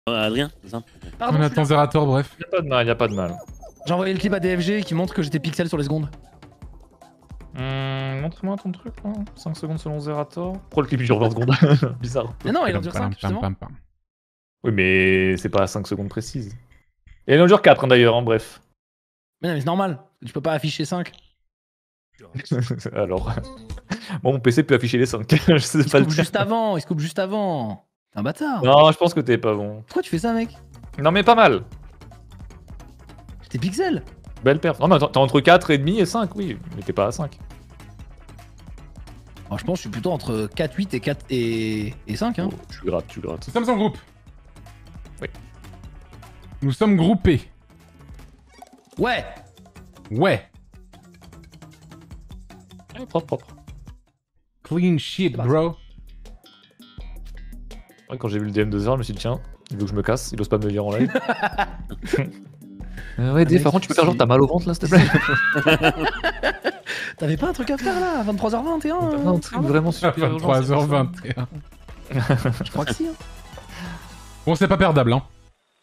Adrien, c'est ça? Pardon, On attend Zerator, bref. Y'a pas de mal, y'a pas de mal. j'ai envoyé le clip à DFG qui montre que j'étais pixel sur les secondes. Montre-moi ton truc là. 5 secondes selon Zerator. Pourquoi le clip il dure 20 secondes? Bizarre. Mais non, il en dure 5 justement. Oui, mais c'est pas à 5 secondes précises. Et il en dure 4 d'ailleurs, hein, bref. Mais non, mais c'est normal. Tu peux pas afficher 5. Alors. Bon, mon PC peut afficher les 5. Je sais Il se pas le coupe faire. juste avant, il se coupe juste avant. T'es un bâtard. Non, je pense que t'es pas bon. Pourquoi tu fais ça, mec? Non, mais pas mal. T'es pixel. Belle perf. Non, mais attends, t'es entre 4,5 et 5, oui. Mais t'es pas à 5. Alors, je pense que je suis plutôt entre 4, 8 et 4 et 5. Hein. Oh, tu grattes, tu grattes. Nous sommes en groupe. Oui. Nous sommes groupés. Ouais. Ouais. Ouais, propre, propre. Clean shit, bro. Ouais, quand j'ai vu le DM de Zera, je me suis dit, tiens, il veut que je me casse, il ose pas me le dire en live. Ouais, Dave, par contre, tu peux faire genre t'as mal au ventre là, s'il te plaît? T'avais pas un truc à faire là, à 23h21 Non, un truc vraiment super urgent. 23h21. Je crois que si. Hein. Bon, c'est pas perdable, hein.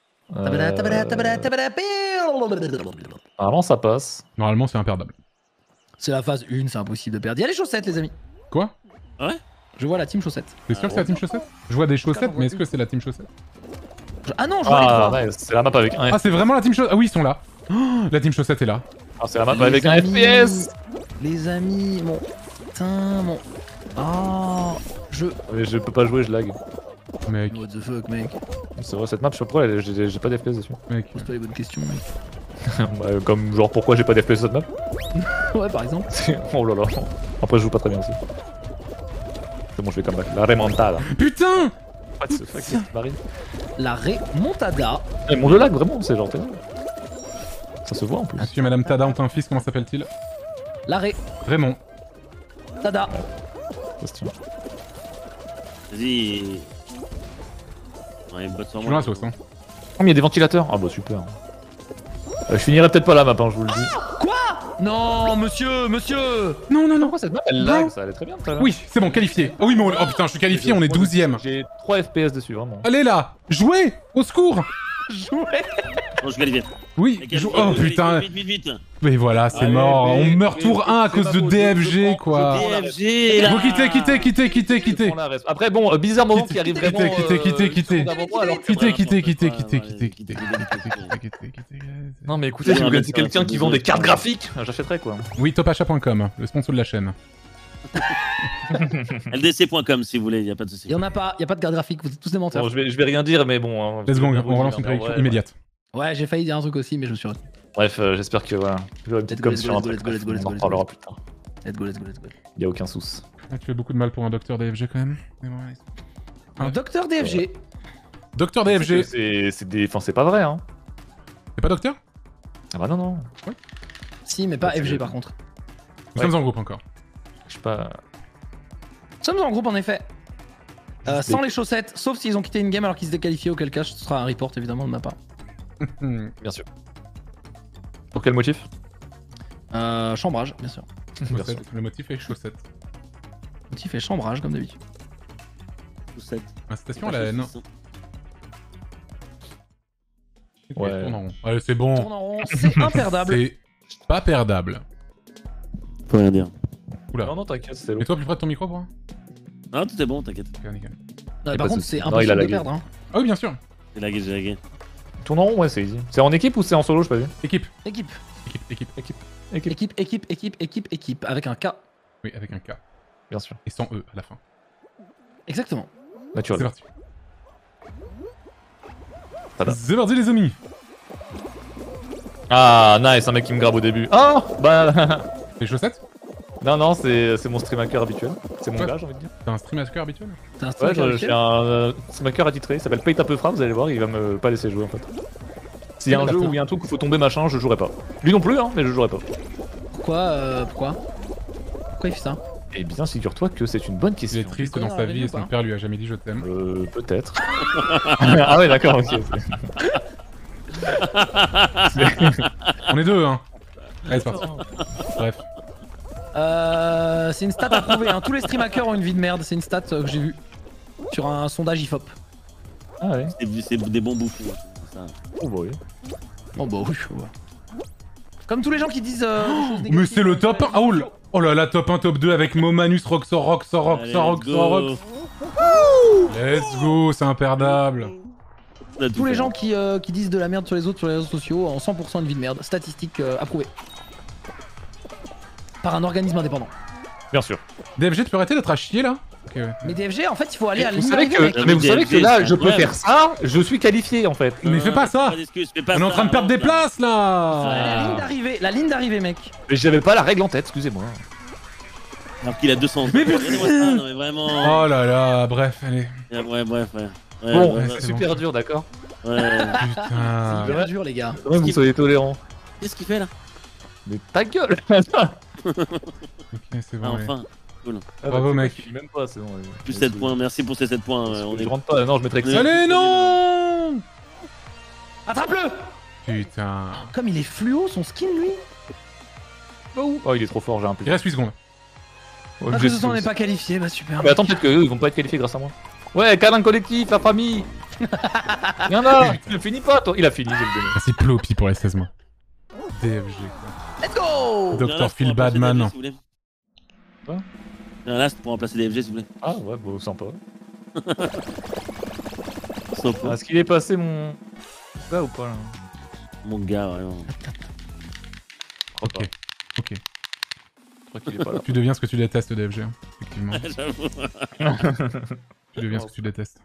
Normalement, ça passe. Normalement, c'est imperdable. C'est la phase 1, c'est impossible de perdre. Il y a les chaussettes, les amis. Quoi? Ouais. Je vois la team chaussettes. T'es sûr que c'est la team chaussette? Je vois des chaussettes, mais est-ce que c'est la team chaussette? Ah non, je vois les trois. Ah, nice, c'est la map avec un Ah, c'est vraiment la team chaussette? Ah oui, ils sont là. Oh, la team chaussette est là. Ah, c'est la map Les avec un amis, FPS. Les amis, mon... Putain, mon... Oh... Mais je peux pas jouer, je lag. Mec, What the fuck, mec. C'est vrai, cette map, je sais pas pourquoi j'ai pas d'FPS dessus. mec. Pose pas les bonnes questions, mec. Bah, comme genre pourquoi j'ai pas d'FPS sur cette map? Ouais, par exemple. Oh là là. Après, je joue pas très bien aussi. C'est bon, je vais come back. La remontada. Putain! What the fuck, qu'est-ce qui m'arrive? La remontada. Eh, mon jeu lag, vraiment, c'est genre. Ça se voit en plus. Monsieur et Madame Tada ont un fils, comment s'appelle-t-il? La Raymond. remontada. Ça se tient. Vas-y. Ouais, botte sur Je suis dans la moi. sauce, hein. Oh, mais il y a des ventilateurs. Ah bah super. Je finirai peut-être pas la map, hein, je vous le dis. Non, monsieur, monsieur. Non, non, non. Pourquoi cette map elle lag? Ça allait très bien tout à l'heure. Oui, c'est bon, qualifié. Oh oui, mais oh putain, je suis qualifié, on est 12ème. J'ai 3 FPS dessus, vraiment. Allez là! Jouez! Au secours! Jouez. Non, je qualifie. Oui, oh putain. Vite, vite, vite. Mais voilà, c'est Allez, mort. On mais- meurt mais- tour 1 à c'est cause pas de beau, DFG, je quoi. prends la DFG là. Vous quittez, quittez, quittez, quittez, Je quittez. prends la reste. Après, bon, bizarre moment qui arrive quittez, vraiment. quittez, quittez, quittez. une seconde avant moi, alors que- Quittez, quittez, Ouais, quittez, ouais, quittez, ouais, quittez, quittez, ouais, quittez, quittez. Non, mais écoutez, si vous Ouais, connaissez mais quelqu'un ça, qui c'est vend des désolé. cartes graphiques, j'achèterais quoi. Oui, topacha.com, le sponsor de la chaîne. LDC.com si vous voulez, y a pas de soucis. Y en a pas, y a pas de carte graphique, vous êtes tous des menteurs. Bon, je vais rien dire, mais bon. Hein, Let's go, je vais on relance vous une dire, mais prédiction ouais, immédiate. Ouais, j'ai failli dire un truc aussi, mais je me suis retenu. Bref, j'espère que voilà. J'aurai une petite Let's go, com let's sur go, un let's truc. go, let's go, let's go, On en let's go, reparlera let's plus tard. Let's go, let's go, let's go. Y a aucun souci. Ah, tu fais beaucoup de mal pour un docteur DFG quand même. Mais bon, allez. Un docteur DFG. Docteur DFG. C'est pas vrai, hein. C'est pas docteur? Ah bah non, non. Si, mais pas C'est- FG par contre. Nous Ouais. sommes en groupe encore. Je sais pas. Nous sommes en groupe en effet. Sans les chaussettes, sauf s'ils ont quitté une game alors qu'ils se déqualifiaient, auquel cas ce sera un report évidemment de ma part. Bien sûr. Pour quel motif? Chambrage, bien sûr. Bien sûr. Le motif est chaussette. Motif est chambrage comme d'habitude. Poussette. Ma station, elle a... Non. Ouais. Tourne en rond. Allez, c'est Tourne bon. en rond, c'est imperdable. C'est pas perdable. Faut rien dire. Oula. Non, non, t'inquiète, c'est long. Mets-toi plus près de ton micro, pour Non, tout est bon, t'inquiète. Ok, nickel. Non, pas par de contre, soucis. c'est Non, il a impossible de lagué. perdre. Hein. Ah oui, bien sûr. J'ai lagué, j'ai lagué. Tourne en rond, ouais, c'est easy. C'est en équipe ou c'est en solo, j'ai pas vu? Équipe. Équipe. Équipe. Équipe, avec un K. Oui, avec un K. Bien sûr. Et sans E à la fin. Exactement. C'est Naturel. parti. Tada. C'est parti, les amis. Ah, nice, un mec qui me grabe au début. Ah, bah. Les chaussettes? Non, non, c'est mon stream hacker habituel. C'est mon Ouais. gars, j'ai envie de dire. T'as un stream hacker habituel? T'as un Ouais, streamer je habituel suis un stream hacker attitré. Il s'appelle Paye ta peu frappe, vous allez voir, il va me pas laisser jouer en fait. S'il y a un jeu où il y a un truc où il faut tomber machin, je jouerai pas. Lui non plus, hein, mais je jouerai pas. Pourquoi il fait ça? Eh bien, figure-toi que c'est une bonne Il question. est triste connais dans un sa review vie et ou pas son père lui a jamais dit je t'aime. Peut-être. Ah ouais, d'accord, ok. On est deux, hein. Allez, c'est parti. Bref. C'est une stat à prouver. Hein. Tous les stream hackers ont une vie de merde. C'est une stat que j'ai vue sur un sondage IFOP. Ah ouais. C'est des bons bouffons. Ça. Oh bah oui. Oh bah oui, je vois. Comme tous les gens qui disent. Mais c'est le top 1. Oh là là, top 1, top 2 avec Momanus, Roxor. Allez, go. Let's go, c'est imperdable. On a tout Tous les fait. gens qui disent de la merde sur les autres sur les réseaux sociaux en 100% une vie de merde. Statistique approuvée. Par un organisme indépendant. Bien sûr. DFG, tu peux arrêter d'être à chier là? Ok, ouais. Mais DFG, en fait, il faut aller à la Vous ligne savez d'arrivée, que, mec. mais vous savez que là, je peux Ouais. faire ça, je suis qualifié en fait. Mais fais pas ça. d'excuses, fais pas On est en ça, train de perdre des avance, là. places Faut aller à la ligne là. d'arrivée, la ligne d'arrivée, mec. Mais j'avais pas la règle en tête, excusez-moi. Alors qu'il a 200. Mais Regardez-moi ça, non mais vraiment. Oh là là, bref, allez. Ouais, bref, ouais. Ouais, Bon, ouais, ouais, c'est c'est super dur, d'accord. ouais. Putain. C'est hyper dur, les gars. Quand même, vous soyez tolérants. Qu'est-ce qu'il fait là? Mais ta gueule. Ok, c'est Ah, bon. allez. enfin. Bravo, mec. Je suis même pas, c'est bon. Plus 7 points, merci pour ces 7 points. On Je est... rentre pas, non, je mettrais que ça. Allez, non. Attrape-le. Putain. Comme il est fluo, son skin, lui. Oh, il est trop fort, j'ai un peu. Il reste 8 secondes. Ouais, Ah, j'ai que ce sous. on n'est pas qualifié, bah super. Mais attends, peut-être qu'eux, ils vont pas être qualifiés grâce à moi. Ouais, câlin collectif, la famille. Y'en a. Il ne finit pas, toi. Il a fini, je vais le donner. Merci Plopi pour les 16 mois. DFG. Let's go. Dr. Phil Badman. Quoi? J'ai un last pour remplacer DFG s'il vous plaît. Ah ouais, bon, sympa. Sympa. Est-ce qu'il est passé mon gars ou pas là? Mon gars, vraiment. Je crois pas. Ok. Ok. Je crois qu'il est pas là. Tu deviens ce que tu détestes, DFG. hein. Effectivement. J'avoue. Tu deviens ce que tu détestes.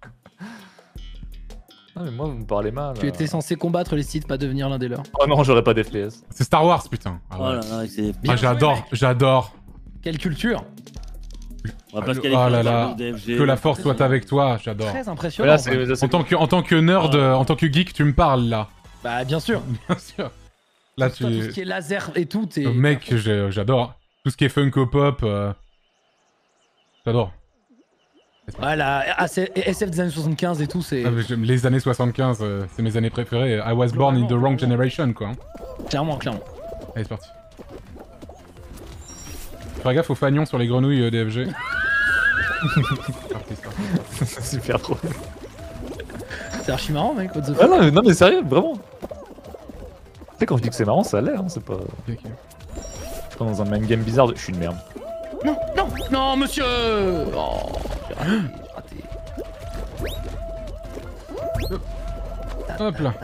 Ah mais moi vous me parlez mal. Tu étais censé combattre les sites, pas devenir l'un des leurs. Oh non, j'aurais pas d'FPS. C'est Star Wars, putain. Ah, Oh ouais. là là, c'est. Ah, Bien j'adore, joué, mec. j'adore. Quelle culture. On va pas se Oh qualifier là en là. tant DFG. Que la force soit avec toi, j'adore. Très Mais impressionnant. là en fait. c'est. En tant que nerd, en tant que geek, tu me parles là. Bah bien sûr. Bien sûr. Là, Toi, tout ce qui est laser et tout, t'es. Mec, j'adore. Tout ce qui est Funko Pop, j'adore. Voilà, SF des années 75 et tout, c'est Ah, mais les années 75, c'est mes années préférées. I was born in the wrong generation, quoi. hein. clairement. Allez, c'est parti. Fais gaffe aux fagnons sur les grenouilles DFG. C'est parti, c'est parti. c'est super drôle. C'est archi marrant, mec. What the Ah fuck. non mais sérieux, vraiment. Tu sais quand je dis que c'est marrant, ça a l'air, hein, c'est pas. Ok, ok. Je suis pas dans un mind game bizarre, je suis une merde. Non, monsieur. Oh, j'ai raté. Hop là.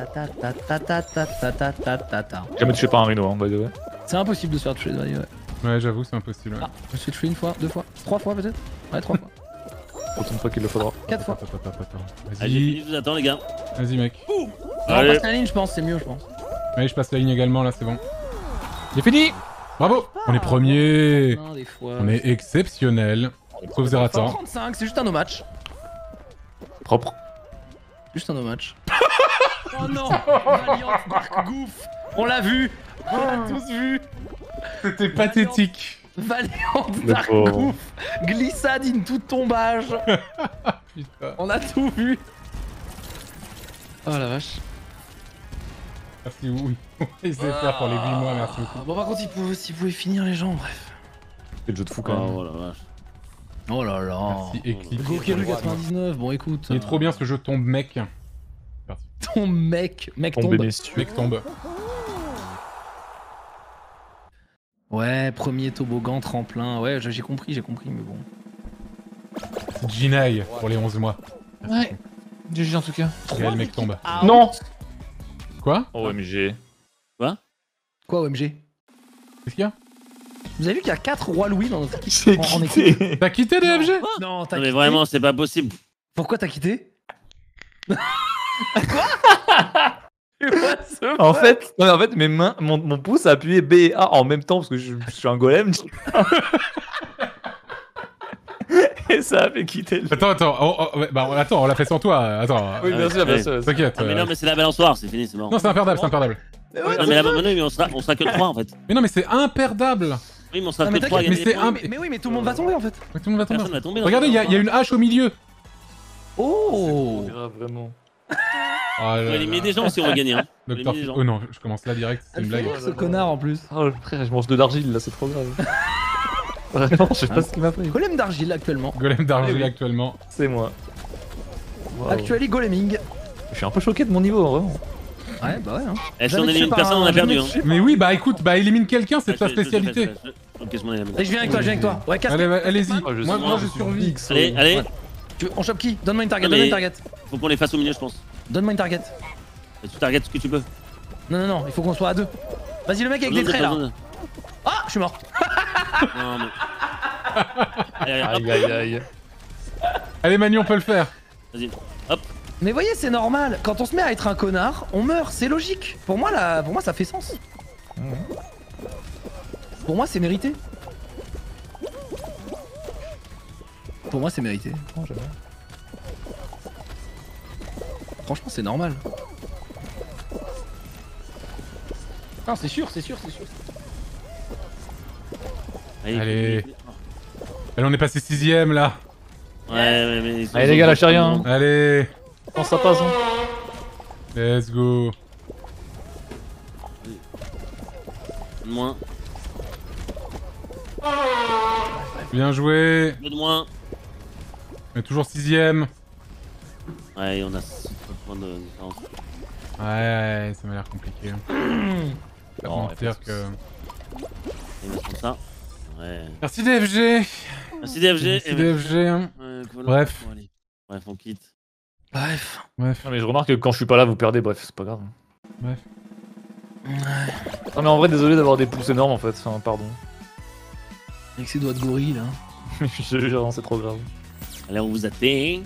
Jamais touché par un rhino, hein, by the way. C'est impossible de se faire toucher, ouais. Ouais, j'avoue, c'est impossible. ouais. Ah, je me suis fait toucher une fois, deux fois, trois fois peut-être. Ouais, trois fois. Autant de fois qu'il le faudra. Quatre fois. Allez, j'ai fini, Vas-y, je vous attends les gars. vas-y, mec. Non, Allez. passe la ligne, je pense, c'est mieux, je pense. Allez, je passe la ligne également, là, c'est bon. J'ai fini. Bravo. On est premier. Non, des fois. On est exceptionnel. Sauf Zerator. 35, c'est juste un no match. Propre. Juste un no match. Oh non, Valiant Dark Goof. On l'a vu. On l'a tous vu. C'était pathétique. Valiant Le Dark pauvre. Goof. Glissade in tout tombage. Putain. On a tout vu. Oh la vache. Merci, oui. Laissez faire pour les 8 mois, merci beaucoup. Bon, par contre, s'ils pouvaient finir les gens, bref. C'est le jeu de fou quand même. Oh la vache. Oh là là. Merci, Eclipse. Gokeru 99, bon écoute. Il est trop bien ce jeu tombe, mec. Ton mec Tombez tombe. messieurs. Mec tombe. Ouais, premier toboggan, tremplin. Ouais, j'ai compris, mais bon. Jinai pour les 11 mois. Ouais. GG en tout cas. Et le mec tombe. Ah, Non. Quoi? OMG. Quoi, OMG? Qu'est-ce qu'il y a? Vous avez vu qu'il y a 4 rois Louis dans notre équipe J'ai en équipe? quitté. T'as quitté DFG? Non, t'as Non quitté. mais vraiment, c'est pas possible. Pourquoi t'as quitté? Quoi? En fait, non, mais en fait, mes mains, mon pouce a appuyé B et A en même temps parce que je suis un golem. Et ça a fait quitter le. Attends, ouais, bah, attends, on l'a fait sans toi. Attends, Oui, bien sûr, bien sûr. t'inquiète. Ah, mais non, mais c'est la balançoire, c'est fini, c'est mort. Non, c'est imperdable, c'est imperdable. Non, mais là, maintenant, on sera que 3 en fait. Mais non, mais c'est imperdable. Oui, mais on sera Ah, que mais 3 à t'inquiète, gagner. mais c'est un- mais oui, mais tout le monde va tomber en fait. Ouais, tout le monde va tomber. Personne va tomber. dans Regardez, il y, cette a une hache au milieu. Oh. Vraiment. Oh On là va éliminer là. des gens si on va gagner. Hein. Faut Docteur éliminer des gens. Oh non, je commence là direct, c'est une blague. Ce connard en plus. Oh frère, je mange de l'argile là, c'est trop grave. Vraiment, je sais pas ce qu'il m'a fait. Golem d'argile actuellement. Golem d'argile Eh oui. actuellement. C'est moi. Wow. Actually goleming. Je suis un peu choqué de mon niveau, vraiment. Ouais, bah ouais. Hein. Et si on Jamais élimine tué par personne, on a un- perdu. jamais Hein. tué. Mais oui, bah écoute, bah élimine quelqu'un, c'est Ah, ta je l'ai spécialité. fait. Ok, je m'en ai Et je viens avec toi, je viens avec toi. Ouais, casse. Allez-y. Ah, je Moi, suis moi, je survis. Allez, allez. On chope qui? Donne-moi une target, Non, donne-moi mais- une target. Faut qu'on les fasse au milieu, je pense. Donne-moi une target. Et tu targetes ce que tu peux. Non, non, non, il faut qu'on soit à deux. Vas-y, le mec avec des traits là. Ah, je suis mort. Non, mais. Allez, hop, Aïe aïe aïe. Allez, Manu, on peut le faire. vas-y. Hop. Mais voyez, c'est normal. Quand on se met à être un connard, on meurt. C'est logique. Pour moi, ça fait sens. Pour moi, c'est mérité. Pour moi, c'est mérité. Franchement, c'est normal. Non, c'est sûr, c'est sûr, c'est sûr. Allez. Allez, on est passé 6ème là. Ouais, mais. Allez, les gars, lâchez rien. Allez, Comment ça passe, hein? let's go. Moins. Bien joué. Deux de moins. On est toujours 6ème. Ouais, on a 6 points de différence. Ouais, ça m'a l'air compliqué. Pas Non, mentir ouais, que... Et on va prendre ça. Ouais. Merci DFG. Merci DFG. Merci DFG. hein. Voilà. Bref. Bon, allez. Bref, on quitte. Bref. Bref, Non, mais je remarque que quand je suis pas là, vous perdez, bref, c'est pas grave. bref. Non, mais en vrai, désolé d'avoir des pouces énormes en fait, enfin, pardon. Avec ses doigts de gorille là. Je te jure, c'est trop grave. Allez, on vous atteint.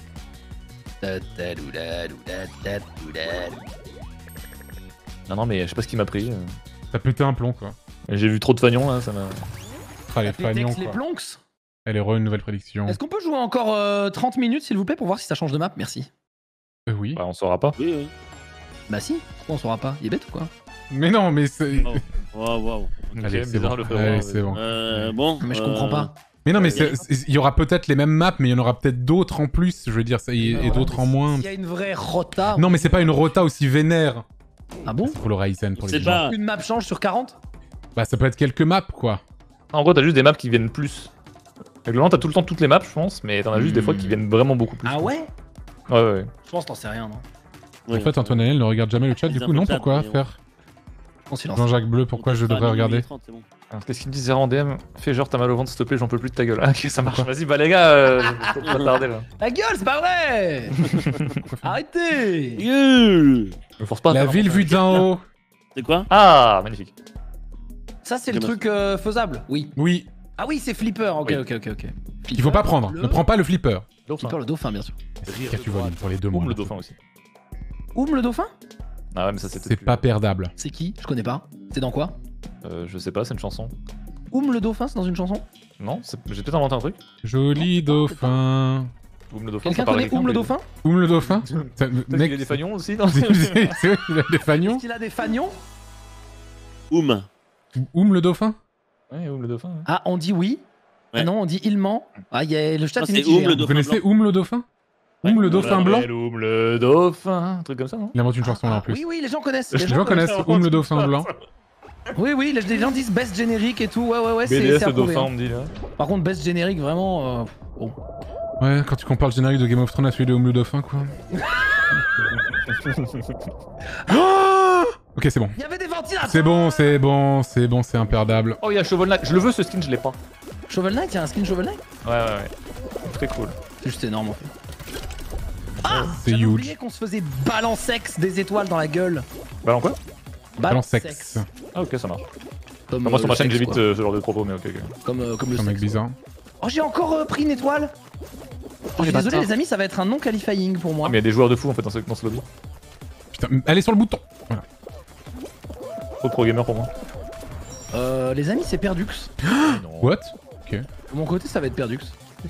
Non, non, mais je sais pas ce qui m'a pris. T'as pété un plomb quoi. J'ai vu trop de fagnons là, ça m'a. Ah, les Les fagnons Tex, les quoi. plonks. Elle est re une nouvelle prédiction. Est-ce qu'on peut jouer encore 30 minutes s'il vous plaît pour voir si ça change de map? Merci. Oui. Bah, on saura pas. Oui, oui. Bah si, pourquoi on saura pas? Il est bête ou quoi? Mais non, mais c'est... Wow, wow. Allez, Ok, c'est bizarre, bon. le frérot, Allez, ouais. c'est bon. Bon. Mais je comprends pas. Mais non, mais Il y a- il y aura peut-être les mêmes maps, mais il y en aura peut-être d'autres en plus, je veux dire, ça, et d'autres en moins. Il y a une vraie rota. Non, mais c'est pas une rota aussi vénère. Ah bon? C'est pour le Ryzen, pour C'est les pas. gens. Une map change sur 40? Bah, ça peut être quelques maps, quoi. En gros, t'as juste des maps qui viennent plus. Règlement, t'as tout le temps toutes les maps, je pense, mais t'en as juste des fois qui viennent vraiment beaucoup plus. Ah ouais? Ouais, ouais, ouais. Je pense que t'en sais rien, non? Oui, En fait, Antoine Daniel ne regarde jamais le chat, Ils du ont coup, le non, chat, pourquoi mais faire En silence. Jean-Jacques Bleu, pourquoi je devrais regarder 30, c'est bon. Alors, qu'est-ce qu'il me dit Zéro en DM? Fais genre, t'as mal au ventre, s'il te plaît, j'en peux plus de ta gueule. Ah, ok, ça marche. Vas-y, bah les gars, faut pas tarder là. Ta gueule, c'est pas vrai! Arrêtez! Me force pas à La faire un ville montage. vue d'en haut. C'est quoi? Ah, magnifique. Ça, c'est le Game of- truc faisable? Oui. Oui, Ah oui, c'est Flipper. Ok, Oui. ok, ok, ok. il faut pas prendre. Ne prends pas le flipper. Dauphin. Flipper, le dauphin, bien sûr. Qu'as-tu volé pour les deux Oum, mois le dauphin aussi. Oum, le dauphin? Ah ouais, mais ça c'était. C'est pas perdable. C'est qui? Je connais pas. C'est dans quoi? Je sais pas, c'est une chanson. Oum, le dauphin, c'est dans une chanson? Non, j'ai peut-être inventé un truc. Joli dauphin. Oum, le dauphin. Quelqu'un ça parle à connaît Oum, le dauphin? Oum le dauphin Ça- Peut-être Mec, qu'il a des fagnons aussi, non? c'est vrai qu'il a des fagnons Est-ce qu'il a des fagnons? Oum. Oum le dauphin Ouais, Oum, le dauphin. Ouais. Ah, on dit oui. Ouais. Ah non, on dit il ment. Ah, y a le chat Ah, est c'est mitigé, Oum, le hein. Vous dauphin connaissez blanc. Oum le dauphin Oum le dauphin blanc Oum, le dauphin. Un truc comme ça, non? Il invente une chanson là en plus. Oui, oui, les gens connaissent. Les gens connaissent Oum le dauphin blanc. Oui, oui, les gens disent best générique et tout. Ouais, ouais, ouais, c'est BDS, le approuvé, dauphin, hein. on me dit là. Par contre, best générique, vraiment. Bon. Ouais, quand tu compares le générique de Game of Thrones à celui de Oum le dauphin, quoi. Ok, c'est bon. Il y avait des ventilateurs! C'est bon, c'est bon, c'est bon, c'est imperdable. Oh, il y a Shovel Knight. Je le veux ce skin, je l'ai pas. Shovel Knight, il y a un skin Shovel Knight? Ouais, ouais, ouais. Très cool. C'est juste énorme en fait. Ah! C'est J'avais huge. oublié qu'on se faisait balancex des étoiles dans la gueule. Bah, en quoi? Balancex. Ah, ok, ça marche. Comme, Enfin, moi, sur ma le chaîne, sexe, j'évite quoi. ce genre de propos, mais ok, ok. Comme le Un mec sexe. bizarre. Oh, j'ai encore pris une étoile. Je suis désolé, les amis, ça va être un non qualifying pour moi. Ah, mais il y a des joueurs de fou en fait dans ce lobby. Putain, allez sur le bouton. Voilà. Trop de pro gamer pour moi. Les amis, c'est Perdux. Non. What Ok. De mon côté, ça va être Perdux.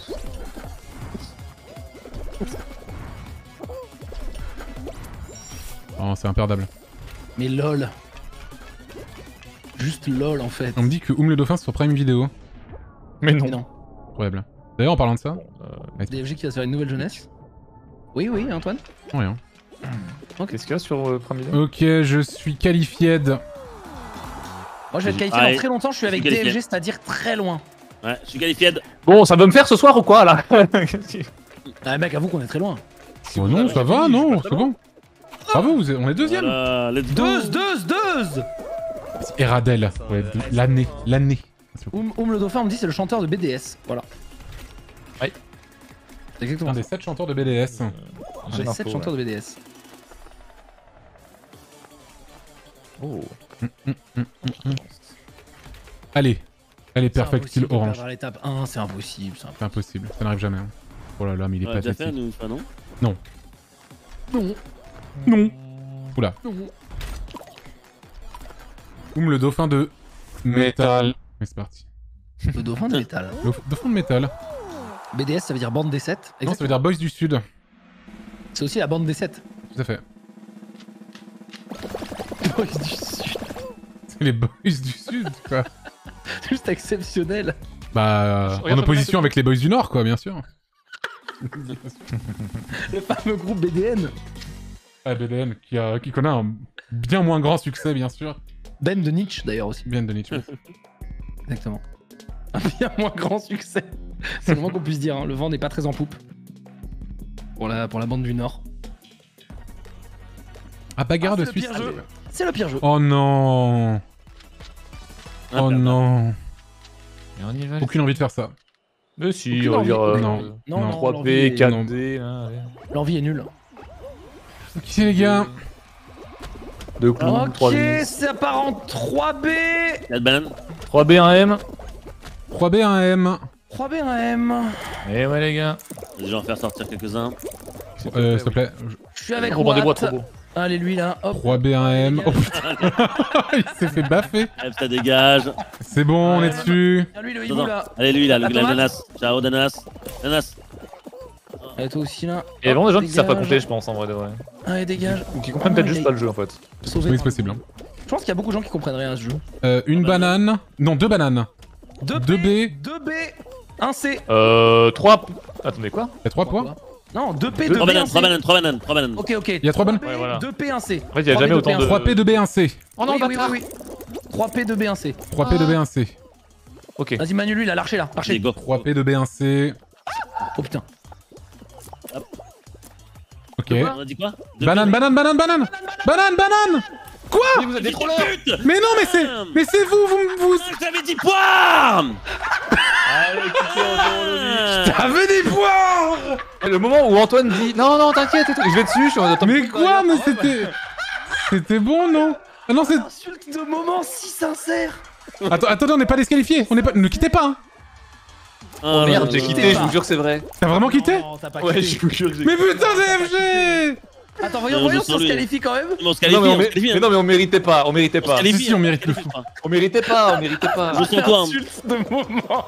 Oh, c'est imperdable. Mais lol. Juste lol en fait. On me dit que Oum le dauphin c'est sur Prime Video. Mais non. Mais non. Incroyable. D'ailleurs, en parlant de ça, Bon, DFG qui va se faire une nouvelle jeunesse. Oui, oui, Antoine. rien. Qu'est-ce qu'il y a sur Prime Video? Ok, je suis qualifié de... Moi, je vais être qualifié Ah, dans très longtemps. Je suis avec qualifié. DFG, c'est-à-dire très loin. Ouais, je suis qualifié. Bon, ça veut me faire ce soir ou quoi là? Ah, mec, avoue qu'on est très loin. Oh non, ça va, non, c'est bon. Bravo, on est deuxième. Voilà, let's go. Deux. Eradel, ouais, l'année. Le dauphin, on me dit c'est le chanteur de BDS. Voilà. Ouais. C'est exactement Un ça. des 7 chanteurs de BDS. Un des 7 chanteurs de BDS. Oh. Allez, perfect kill orange. À l'étape 1, c'est impossible. C'est impossible, ça n'arrive jamais. Hein. Oh là là, mais il est On l'a déjà fait, pathétique. nous, pas non? Non. Non. Oula. Non. Le dauphin de métal. Mais c'est parti. Le dauphin de métal. Le dauphin de métal. BDS, ça veut dire bande des 7. Non, ça veut dire Boys du Sud. C'est aussi la bande des 7. Tout à fait. Boys du Sud. C'est les Boys du Sud, quoi. Juste exceptionnel. Bah, en Regarde, opposition avec les Boys du Nord, quoi, bien sûr. Le fameux groupe BDN. Ah, BDN, qui connaît un bien moins grand succès, bien sûr. Ben de Nietzsche, d'ailleurs, aussi. Bien de Nietzsche. Exactement. Un bien moins grand succès. C'est le moins qu'on puisse dire. Hein. Le vent n'est pas très en poupe. Pour la bande du Nord. Ah, bagarre de c'est le Suisse. pire jeu. C'est le pire jeu. Oh non. Oh non. Et on y va. Aucune envie de faire ça. Mais si, Aucune on va envie. dire Non. Non, 3B, l'envie 4D. Hein, allez. L'envie est nulle. Qui c'est, les gars? Deux clous, Ok, 3 vis. ça part en 3B. La banane. 3B, 1M. 3B, 1M. 3B, 1M. Et ouais, les gars. Vas-y, je vais en faire sortir quelques-uns. S'il te plaît. Je suis avec Robin des Bois, Watt. trop beau. Allez, lui là, hop. 3B, 1M. Oh putain. Il s'est fait baffer. Allez, ça dégage. C'est bon, on est dessus. Tiens, lui, le Attends, hibou là. allez, lui, là, La tomate. l'ananas. Ciao, Danas. Danas. Allez, toi aussi là. Il y a vraiment des gens qui savent pas Dégage. compter, je pense, en vrai de vrai. Allez, dégage. Ou qui comprennent peut-être juste pas le jeu en fait. Sauvé. Oui, c'est possible. Hein. Je pense qu'il y a beaucoup de gens qui comprennent rien à ce jeu. Une banane. Non, 2 bananes. 2B. 2B, 1C. 3. Attendez, quoi? Il y a 3 poids. Non, 2P, 3 2B, bananes, 3 1C. bananes, 3 bananes, 3 bananes. Ok, ok. Il y a 3 bananes. 3P, Ouais, voilà. 2P, 1C. En fait, il y a jamais autant de. 3P, 2B, 1C. Oh non, oui, oui, bâtard. oui, oui. 3P, 2B, 1C. 3P, 2B, 1C. Ok. Vas-y, Manu, lui, il a l'archer là. Allez, L'archer. go. 3P, 2B, 1C. Oh putain. Ok. On a dit quoi? Banane, banane, banane, banane. Banane, banane. Mais vous êtes des trollers. Mais non, mais c'est vous. Je t'avais dit poire. Allez, écoutez, on T'avais des poires. Le moment où Antoine dit non, non, t'inquiète, et tout. Je vais dessus, je suis en attente. Mais quoi? Mais c'était bon, non? Ah non, c'est... Insulte de moment si sincère. Attendez, on n'est pas disqualifiés. On n'est pas... Ne quittez pas, hein. Oh Merde, j'ai quitté, je vous jure que c'est vrai. T'as vraiment quitté? Non, t'as pas Ouais, quitté. je vous jure que j'ai Mais putain, DFG. Attends, Non, voyons je si on sens se lui. qualifie quand même. On se Non, qualifie, mais, on se qualifie. mais non, mais on méritait pas, on méritait pas. qualifie, Si, si, on hein. mérite le On méritait pas, on méritait pas. Je sens toi. hein. Insulte de moment.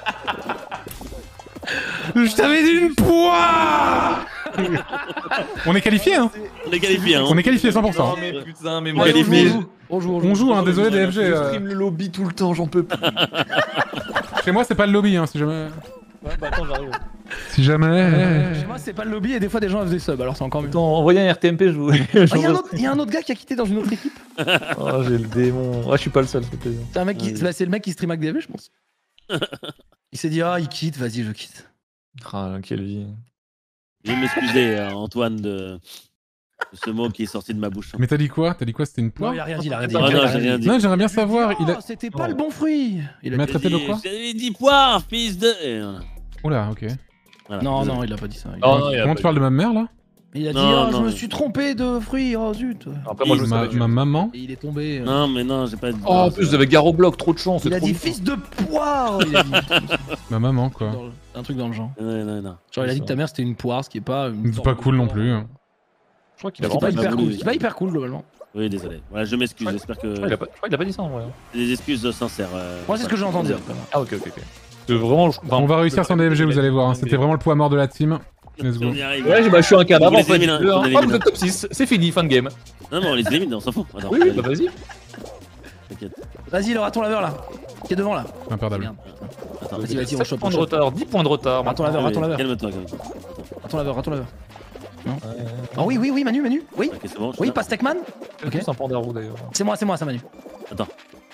Je t'avais dit une poire. On est qualifiés, hein. On est qualifié, hein. On est qualifiés 100%. Non, mais putain, mais Ouais, moi, on les joue, filles. On joue, On joue, hein, désolé DFG. Je stream le lobby tout le temps, j'en peux plus. Chez moi, c'est pas le lobby, hein, si jamais... Ouais, bah attends, j'arrive. Si jamais... Chez moi, c'est pas le lobby et des fois des gens font des subs, alors c'est encore mieux. Attends, envoyez un RTMP, je vous. Il y a un autre gars qui a quitté dans une autre équipe. Oh, j'ai le démon. Ouais, je suis pas le seul, c'est plaisir. C'est un mec qui, c'est le mec qui stream avec DV, je pense. Il s'est dit ah il quitte, vas-y je quitte. Ah, quelle vie. Je vais m'excuser, Antoine, de ce mot qui est sorti de ma bouche. Mais t'as dit quoi? T'as dit quoi? C'était une Non poire? il a rien dit, il a rien dit. Ah non, j'ai rien dit. Non, j'aimerais bien savoir. Il a... C'était pas le bon fruit. Il m'a traité de quoi? J'avais dit poire, fils de... Et voilà. Oula, ok. Voilà, Non désolé. non il a pas dit ça. Non, non, il a Comment pas tu parles de ma mère, là? Il a dit Non, ah je non, me mais- suis trompé de fruit, oh zut. Après, moi, je Ma savais. maman? Et il est tombé. Non, mais non, j'ai pas dit... Oh, en plus, vous avez Garo Block, trop de chance. Il c'est a trop dit bien. fils de poire. Il a dit Ma maman, quoi. un truc dans le genre. Non. Genre il a dit que ta mère c'était une poire, ce qui est pas. C'est pas cool non plus. Je crois qu'il a C'est pas vraiment pas hyper voulu, cool. oui. C'est pas hyper cool globalement. Oui, désolé. Voilà, je m'excuse, j'espère que... Je crois qu'il a pas dit ça en vrai. C'est des excuses sincères. Moi c'est ce que j'ai entendu. Ah, ok. Vraiment, On va réussir sans DFG, vous allez voir. Hein. C'était vraiment le poids mort de la team. Let's go. On y arrive. Ouais, bah, je suis un cadavre On en les fait. élimine, on les Hop, élimine. vous êtes top 6, c'est fini, fin de game. Non, on les élimine, on s'en fout. Attends, Oui, oui, bah vas-y. t'inquiète. Vas-y le raton laveur là. Qui est devant là. Imperdable. Merde. Attends, Vas-y vas-y on 7 chope. points de retard, 10 points de retard. Raton laveur, raton laveur. Calme-toi. Raton laveur. Non. Oh oui Manu. Oui. Ok, c'est bon. je suis Oui là. Pastèqueman. Ok. C'est un pandarou d'ailleurs. C'est moi ça Manu. Attends.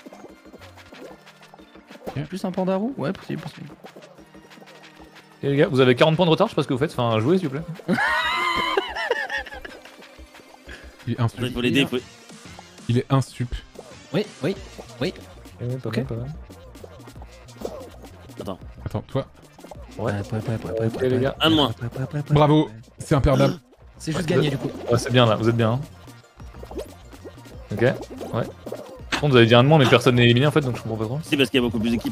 Plus un pandarou. Ouais possible. Et les gars, vous avez 40 points de retard, je sais pas ce que vous faites. Enfin, jouez s'il vous plaît. Il est Il insup. faut l'aider. Il est insup. Oui, oui, oui. Pas Ok. mal, pas mal. Attends. Attends, toi. Ouais. Ok, les gars. Un de moins. Bravo, c'est imperdable. C'est juste gagné du coup. Ouais, c'est bien là, vous êtes bien. Hein. Ok, ouais. Par contre, vous avez dit un de moins, mais personne n'est éliminé en fait, donc je comprends pas trop. Si, parce qu'il y a beaucoup plus d'équipes.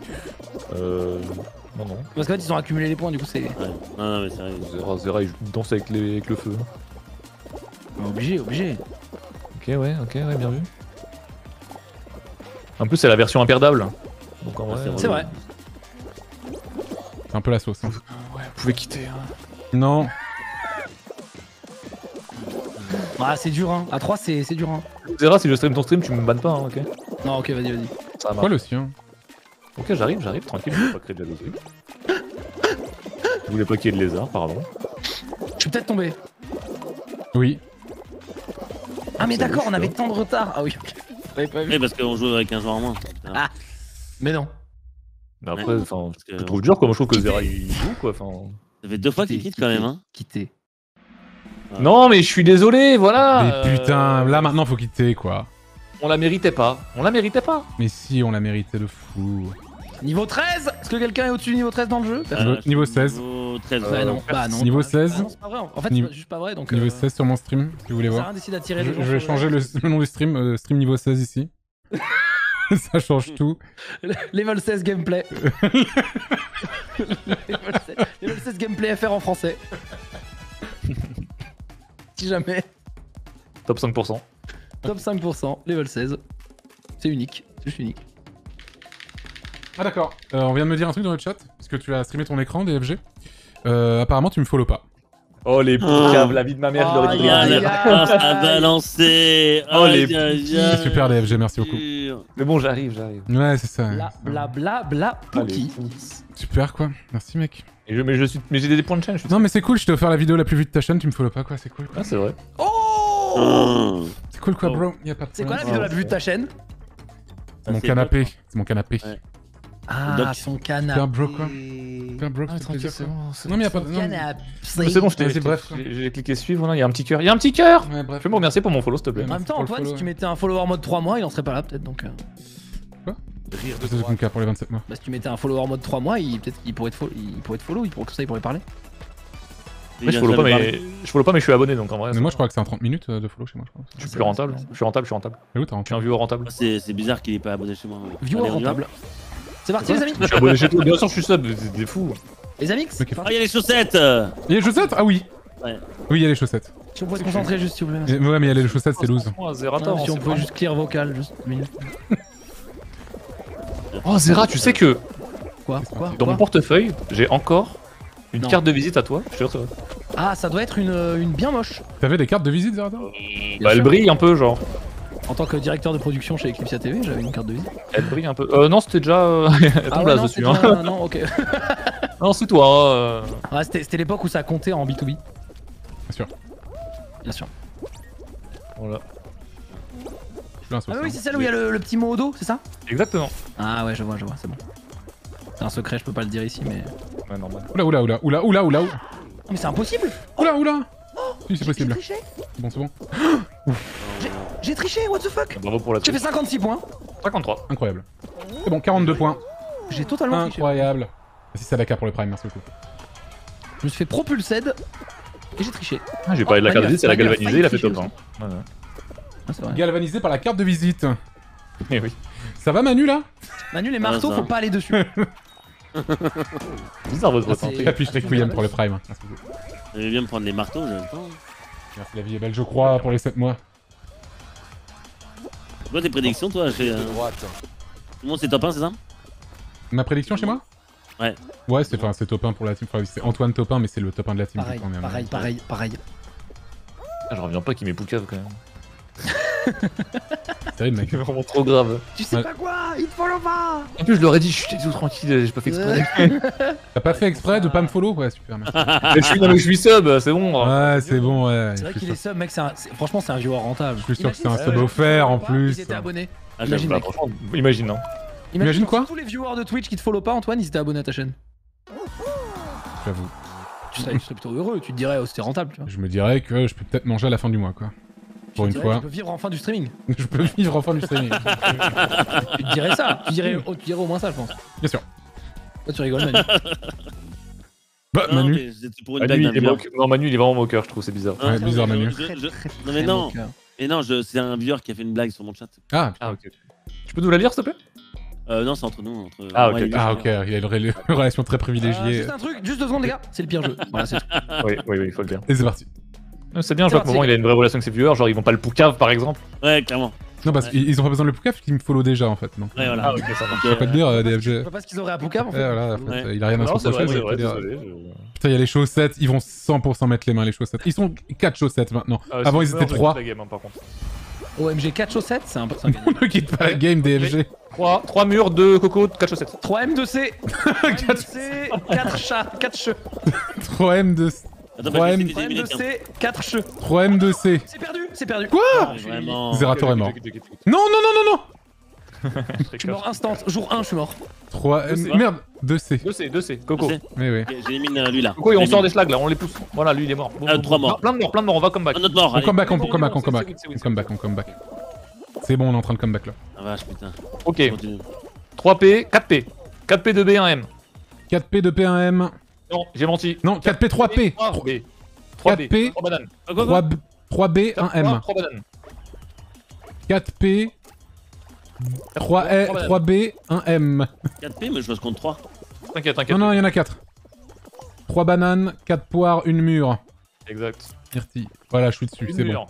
Non, non. Parce qu'en fait, ils ont accumulé les points, du coup, c'est. Ouais. Non, mais sérieux. Zera, il danse avec le feu. Obligé, obligé. Ok, ouais, bien vu. En plus, c'est la version imperdable. Donc en vrai, C'est vrai. C'est un peu la sauce. Hein. Ouais, vous pouvez quitter. Hein. Non. Ah, c'est dur, hein. À 3, c'est dur, hein. Zera, si je stream ton stream, tu me bannes pas, hein, ok. Non, ok, vas-y, vas-y. Ça Quoi marche. le sien? Ok, j'arrive, tranquille, je vais pas créer de jalousie. Je voulais pas qu'il y ait de lézard, pardon. Je suis peut-être tombé. Oui. Ah, mais C'est d'accord, louche, on avait là. tant de retard. Ah oui, ok. J'avais pas vu. Oui, parce qu'on joue avec un joueur en moins. Ah. Mais non. Mais après, Ouais. enfin, Parce que je trouve dur, quoi. Moi, je trouve que Quitter. Zera, il joue, quoi. Enfin... Ça fait 2 fois qu'il quitte quand même. Hein. Quitter. Ouais. Non, mais je suis désolé, voilà. Mais putain, là maintenant faut quitter quoi. On la méritait pas. On la méritait pas. Mais si, on l'a mérité de fou. Niveau 13. Est-ce que quelqu'un est au-dessus du niveau 13 dans le jeu? Niveau 16. Niveau 13. Bah non, bah non. Niveau Ah, 16. non, c'est pas vrai. En fait, Niveau- c'est juste pas vrai, donc. Niveau 16 sur mon stream, si vous voulez Ça sert à voir. rien d'essayer d'attirer Je, les gens je vais sur changer le nom du stream, stream niveau 16 ici. Ça change tout. Level 16 gameplay. Level 16 gameplay FR en français. Si jamais. Top 5%. Top 5%, level 16. C'est unique. C'est juste unique. Ah d'accord, on vient de me dire un truc dans le chat, parce que tu as streamé ton écran, DFG. Apparemment tu me follow pas. Oh, les poucaves, la vie de ma mère, je leur ai dit. Aïe, aïe, Regarde aïe, la passe à aïe. balancer. Oh, les Aïe, aïe, aïe. Super DFG, merci beaucoup. Mais bon, j'arrive. Ouais, c'est ça. Bla bla bla bla Pookie. Super quoi, merci mec. Mais j'ai des points de chaîne, je suis. Non mais c'est cool, je t'ai offert la vidéo la plus vue de ta chaîne, tu me follow pas quoi, c'est cool quoi. Ah, c'est vrai. Oh Oh. C'est cool quoi Oh. bro, y a pas de C'est quoi la problème. vidéo la plus vue de ta chaîne? C'est mon c'est canapé, c'est mon canapé. Ouais. Ah, Doc. son canapé. Super bro, quoi. Super bro, Ah, c'est tranquille, plaisir c'est quoi. bon. c'est Non mais y a pas de... non, Canapé. C'est bon, Vas-y, bref. j'ai cliqué suivre, là, il y a un petit cœur. Il y a un petit cœur. Ouais, bref. Fais-moi remercier pour mon follow, s'il te plaît. En même temps, Pour le Antoine, follow, si tu ouais. mettais un follower mode 3 mois, il en serait pas là peut-être donc. C'est mon cas pour les 27 mois. Bah, si tu mettais un follower mode 3 mois, peut-être qu'il pourrait te follow, comme ça il pourrait parler. Après, je follow pas, mais je suis abonné, donc en vrai. Mais moi je crois que c'est un 30 minutes de follow chez moi je crois. Je suis plus rentable. Je suis rentable. Mais où t'as Je suis un viewer rentable. C'est bizarre qu'il ait pas abonné chez moi. Viewer Allez, on y va. rentable. C'est parti les amis. Je suis abonné chez toi. Bien sûr, je suis sub. Des fous. Les amis, Ok. Ah, il y a les chaussettes. Il y a les chaussettes? Ah oui. Ouais. Oui, il y a les chaussettes. si on pouvait se concentrer juste s'il vous plaît. merci. Ouais mais il y a les chaussettes, c'est loose. Oh, Zera, Non, si on pouvait juste clear vocal, juste une minute. Oh, Zera, tu sais que Quoi dans mon portefeuille, j'ai encore une Non. carte de visite à toi. Je te jure, c'est vrai. Ah, ça doit être une bien moche. T'avais des cartes de visite Zerata? Bah, elle brille un peu, genre. En tant que directeur de production chez Eclipsia TV, j'avais une carte de visite. Elle brille un peu. Non, c'était déjà. Elle tombe là non, dessus. c'est Hein. déjà- non, ok. Non, c'est toi. Ah, c'était l'époque où ça comptait en B2B. Bien sûr. Bien sûr. Voilà. Je suis là, Ah oui, c'est celle où il y a le petit mot au dos, c'est ça? Exactement. Ah ouais, je vois, c'est bon. C'est un secret, je peux pas le dire ici, mais. Ouais, normal. Oula. Oh, mais c'est impossible! Oula. Si c'est J'ai possible. triché! C'est bon, c'est bon. J'ai triché, what the fuck! Bravo pour la J'ai fait triche. 56 points! 53. Incroyable. C'est bon, 42 points. J'ai totalement triché. Incroyable. Merci Sadaka pour le prime, merci beaucoup. Je me suis fait propulsed et j'ai triché. Ah, j'ai parlé de la carte de visite, elle a Manu a galvanisé, failli il a fait tricher top 1. Ah, c'est vrai. Galvanisé par la carte de visite. Eh oui. Ça va Manu là? Manu, les marteaux, ça. faut pas aller dessus. Bizarre votre Ah, c'est- ressenti. Capiche Requiem pour le prime. Merci beaucoup. J'aimais bien me prendre les marteaux, j'ai le temps. Merci, la vie est belle, je crois, pour les 7 mois. C'est quoi tes prédictions, toi chez, Tout le monde c'est top 1, c'est ça? Ma prédiction chez moi? Ouais. Ouais, c'est top 1 pour la team. Enfin, c'est Antoine top 1, mais c'est le top 1 de la team. Pareil, du coup, on est- pareil. Ah, je reviens pas qu'il m'ait poucave quand même. C'est terrible, mec. C'est vraiment trop grave. Tu sais Ouais. pas quoi? Il te follow pas! En plus, je leur ai dit, chut, tout tranquille, j'ai pas fait exprès. T'as pas fait exprès de pas me follow? Ouais, super, merci. Non, mais je suis sub, c'est bon. Ouais, c'est bon, ouais. C'est vrai je qu'il suis est sub, mec, franchement, c'est un viewer rentable. Je suis sûr que c'est un Imagine sub si- offert en Ils plus. étaient abonnés. Ah, Imagine, j'avoue. mec. Franchement, imagine, hein. Imagine quoi? Tous les viewers de Twitch qui te follow pas, Antoine, ils étaient abonnés à ta chaîne. J'avoue. Tu serais plutôt heureux, tu te dirais, oh, c'était rentable, tu vois. Je me dirais que je peux peut-être manger à la fin du mois, quoi. Pour une Tu fois. peux vivre enfin du streaming. Je peux vivre enfin du streaming. Tu te dirais ça. Tu dirais au moins ça, je pense. Bien sûr. Toi, tu rigoles, Manu. Bah, Non, Manu. mais c'était pour une blague Manu, d'un il est vieux. Non, Manu, il est vraiment moqueur, je trouve, c'est bizarre. Ouais, bizarre, Manu. Non, mais non. Et non, c'est un viewer qui a fait une blague sur mon chat. Ah, Ah, ok. Tu peux nous la lire, s'il te plaît? Non, c'est entre nous. Entre Ah, moi ok. et lui, ah je ok, veux dire. il a une relation très privilégiée. Juste un truc, juste 2 secondes, les gars. C'est le pire jeu. Voilà, c'est tout. Oui, il faut le dire. Et c'est parti. C'est bien, je vois que parti. moment il a une vraie relation avec ses viewers, genre ils vont pas le poucave par exemple. Ouais, clairement. Non, parce qu'ils ont pas besoin de le poucaf, ils me follow déjà en fait. Donc, Ouais, voilà. ok, ça marche. je peux pas te dire, Je DFG. vois pas ce qu'ils auraient à Poucave, en Ouais, fait. voilà, en fait, Ouais. il a rien à Non, se c'est vrai, reprocher. c'est mais vrai, je peux dire, désolé. Putain, il y a les chaussettes, ils vont 100% mettre les mains, les chaussettes. Ils sont 4 chaussettes maintenant. Avant, ils étaient 3. La game, hein, par contre. OMG 4 chaussettes, c'est un peu ça. On ne quitte pas la game, DFG. 3 murs, 2 coco, 4 chaussettes. 3M2C. 3M2C, 4 chats, 4 cheveux. 3M2... Attends, 3M. je vais essayer de 3M2C, 4 cheveux. 3M2C. C'est perdu, c'est perdu. Quoi Vraiment. Zerator est mort. Ok. Non, non, non, non, non. Je suis mort instant. Jour 1, je suis mort. 3M... Merde, 2C. 2C, coco. C'est- Oui, oui. Ok, j'élimine lui là. Coco, et on J'élimine. sort des slags là, on les pousse. Voilà, lui il est mort. Bon, 3 morts. Plein de morts, on va comeback. Un autre mort. On allez. come back, on bon, come back, bon, on come back. c'est On good, come back, on come back. C'est bon, on est en train de come back là. Ah vache, putain. Ok, Continue. 3P, 4P. 4P, 2B, 1M. 4P, 2P, 1M. Non, j'ai menti. Non, 4P, 3P. 3B. 3B. 4P. 3 bananes. Ah, quoi, quoi 3B, 1M. 3 bananes. 4P, 3B, 1M. 4P, mais je pense contre 3. T'inquiète. Non, non, il y en a 4. 3 bananes, 4 poires, 1 mûre. Exact. Myrtille. Voilà, je suis dessus, c'est bon.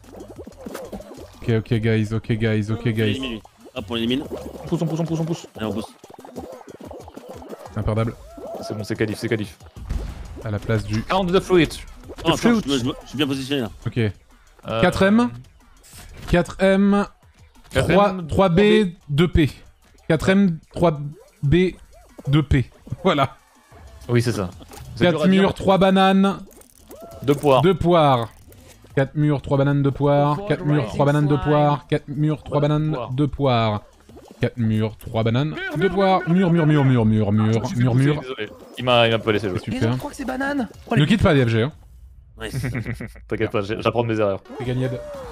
Ok, guys. Élimine lui. Hop, on l'élimine. On pousse. Allez, on pousse. Imperdable. C'est bon, c'est qualif. À la place du... Count the fruit. Oh, attends, fruit. je suis bien positionné là. Ok. 4M. 4M. 3B, 2P. 4M, 3B, 2P. Voilà. Oui, c'est ça. 4 murs, 3 bananes, 2 poires. 2 poires. 4 murs, 3 bananes, 2 poires. Before 4 murs, 3 bananes, 2 poires. 4 murs, 3 bananes, 2 poires. 4 murs, 3 bananes, 2 poires. Mur. Désolé. Il m'a pas laissé jouer. Mais non, Super. je crois que c'est banane. Ne quitte pas DFG, hein. Ouais, c'est ça. T'inquiète pas, j'apprends de mes erreurs. C'est gagné.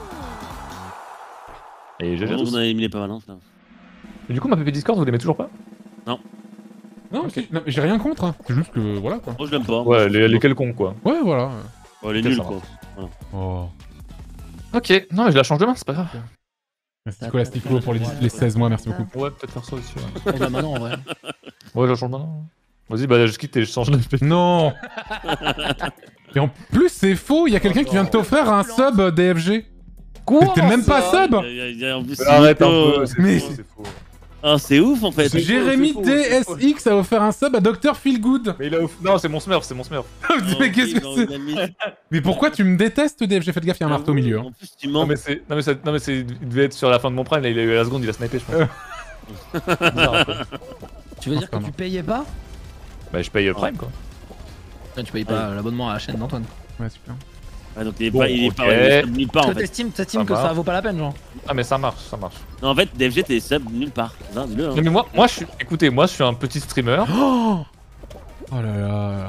Et GG On tous. a éliminé pas mal, hein, là. Et du coup, ma PP Discord, vous l'aimez toujours pas? Non, Ok. non, mais j'ai rien contre, hein. C'est juste que voilà quoi. Moi, je l'aime pas. Ouais, les quelconques quoi. Ouais, voilà. Ouais, elle est Ok, nulle, ça quoi. Oh. Ok, non, mais je la change demain, c'est pas grave. Merci Colastico pour les 16 mois, merci beaucoup. Ouais, peut-être faire ça aussi. Ouais, Oh, bah maintenant, en vrai. ouais je la change maintenant. Vas-y, bah je quitte et je change de PP. Non. Et en plus, c'est faux, il y a quelqu'un qui vient de t'offrir un sub DFG. Quoi? T'es même pas sub. En plus, Arrête un mytho. peu, c'est Mais faux, c'est faux. Ah, c'est ouf en fait. C'est- Jérémy c'est faux. DSX a offert un sub à Dr Feelgood. Mais il a Non, c'est mon smurf. Mais qu'est-ce que c'est? Mais pourquoi tu me détestes DFG? Faites gaffe, il y a un marteau au milieu. Hein. En plus, tu mens. Non, mais c'est. Il devait être sur la fin de mon prime, là, il a eu la seconde, il a snipé, je pense. Bizarre, un peu. Tu veux dire que Pardon. tu payais pas? Bah, je paye prime quoi. Ouais, tu payes pas l'abonnement à la chaîne d'Antoine. Ouais, super. Ouais, donc il est Bon, pas, il est ok. pas, ouais, il est nulle part en fait. T'estimes Ça que va. ça vaut pas la peine, genre? Ah, mais ça marche. Non, en fait, DFG, t'es sub nulle part. Non, dis-le. Hein. Non, mais moi, je suis. Écoutez, moi, je suis un petit streamer. Oh là là.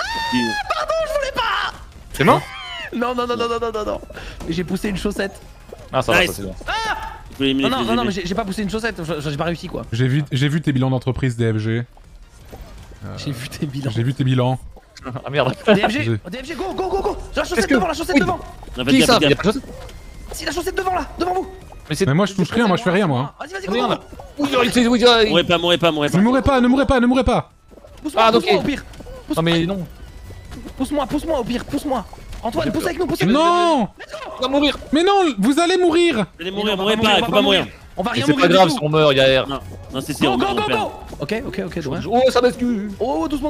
C'est mort? Non. Mais j'ai poussé une chaussette. Ah, ça va, Nice. ça c'est bien. Il faut éliminer Non, les mais ennemis. j'ai pas poussé une chaussette. J'ai pas réussi, quoi. J'ai vu tes bilans d'entreprise DFG. J'ai vu tes bilans. J'ai vu tes bilans. Ah merde. DFG, go! La chaussette devant, Non, faites Qui gaffe, ça? faites Il y a gaffe. pas de chose. Si, la chaussette devant, là, devant vous! Mais c'est. Mais moi je touche rien, moi je fais rien moi. Vas-y, Regarde. go! Mourrez pas. Ne mourrez pas, ne mourrez pas. Pousse-moi, Ah, ok. pousse-moi, au pire! Non, mais non. Pousse-moi, au pire, pousse-moi! Antoine, pousse avec nous, pousse avec nous! Non. On va mourir. Mais non, vous allez mourir. Allez, Mais non, on va mourrez pas, il faut pas mourir. On va Et rien c'est mourir pas du grave tout. si on meurt, il y a R. Non, si, Go, on go, perd. go! Ok, dommage. Oh, ça bascule. Oh, doucement.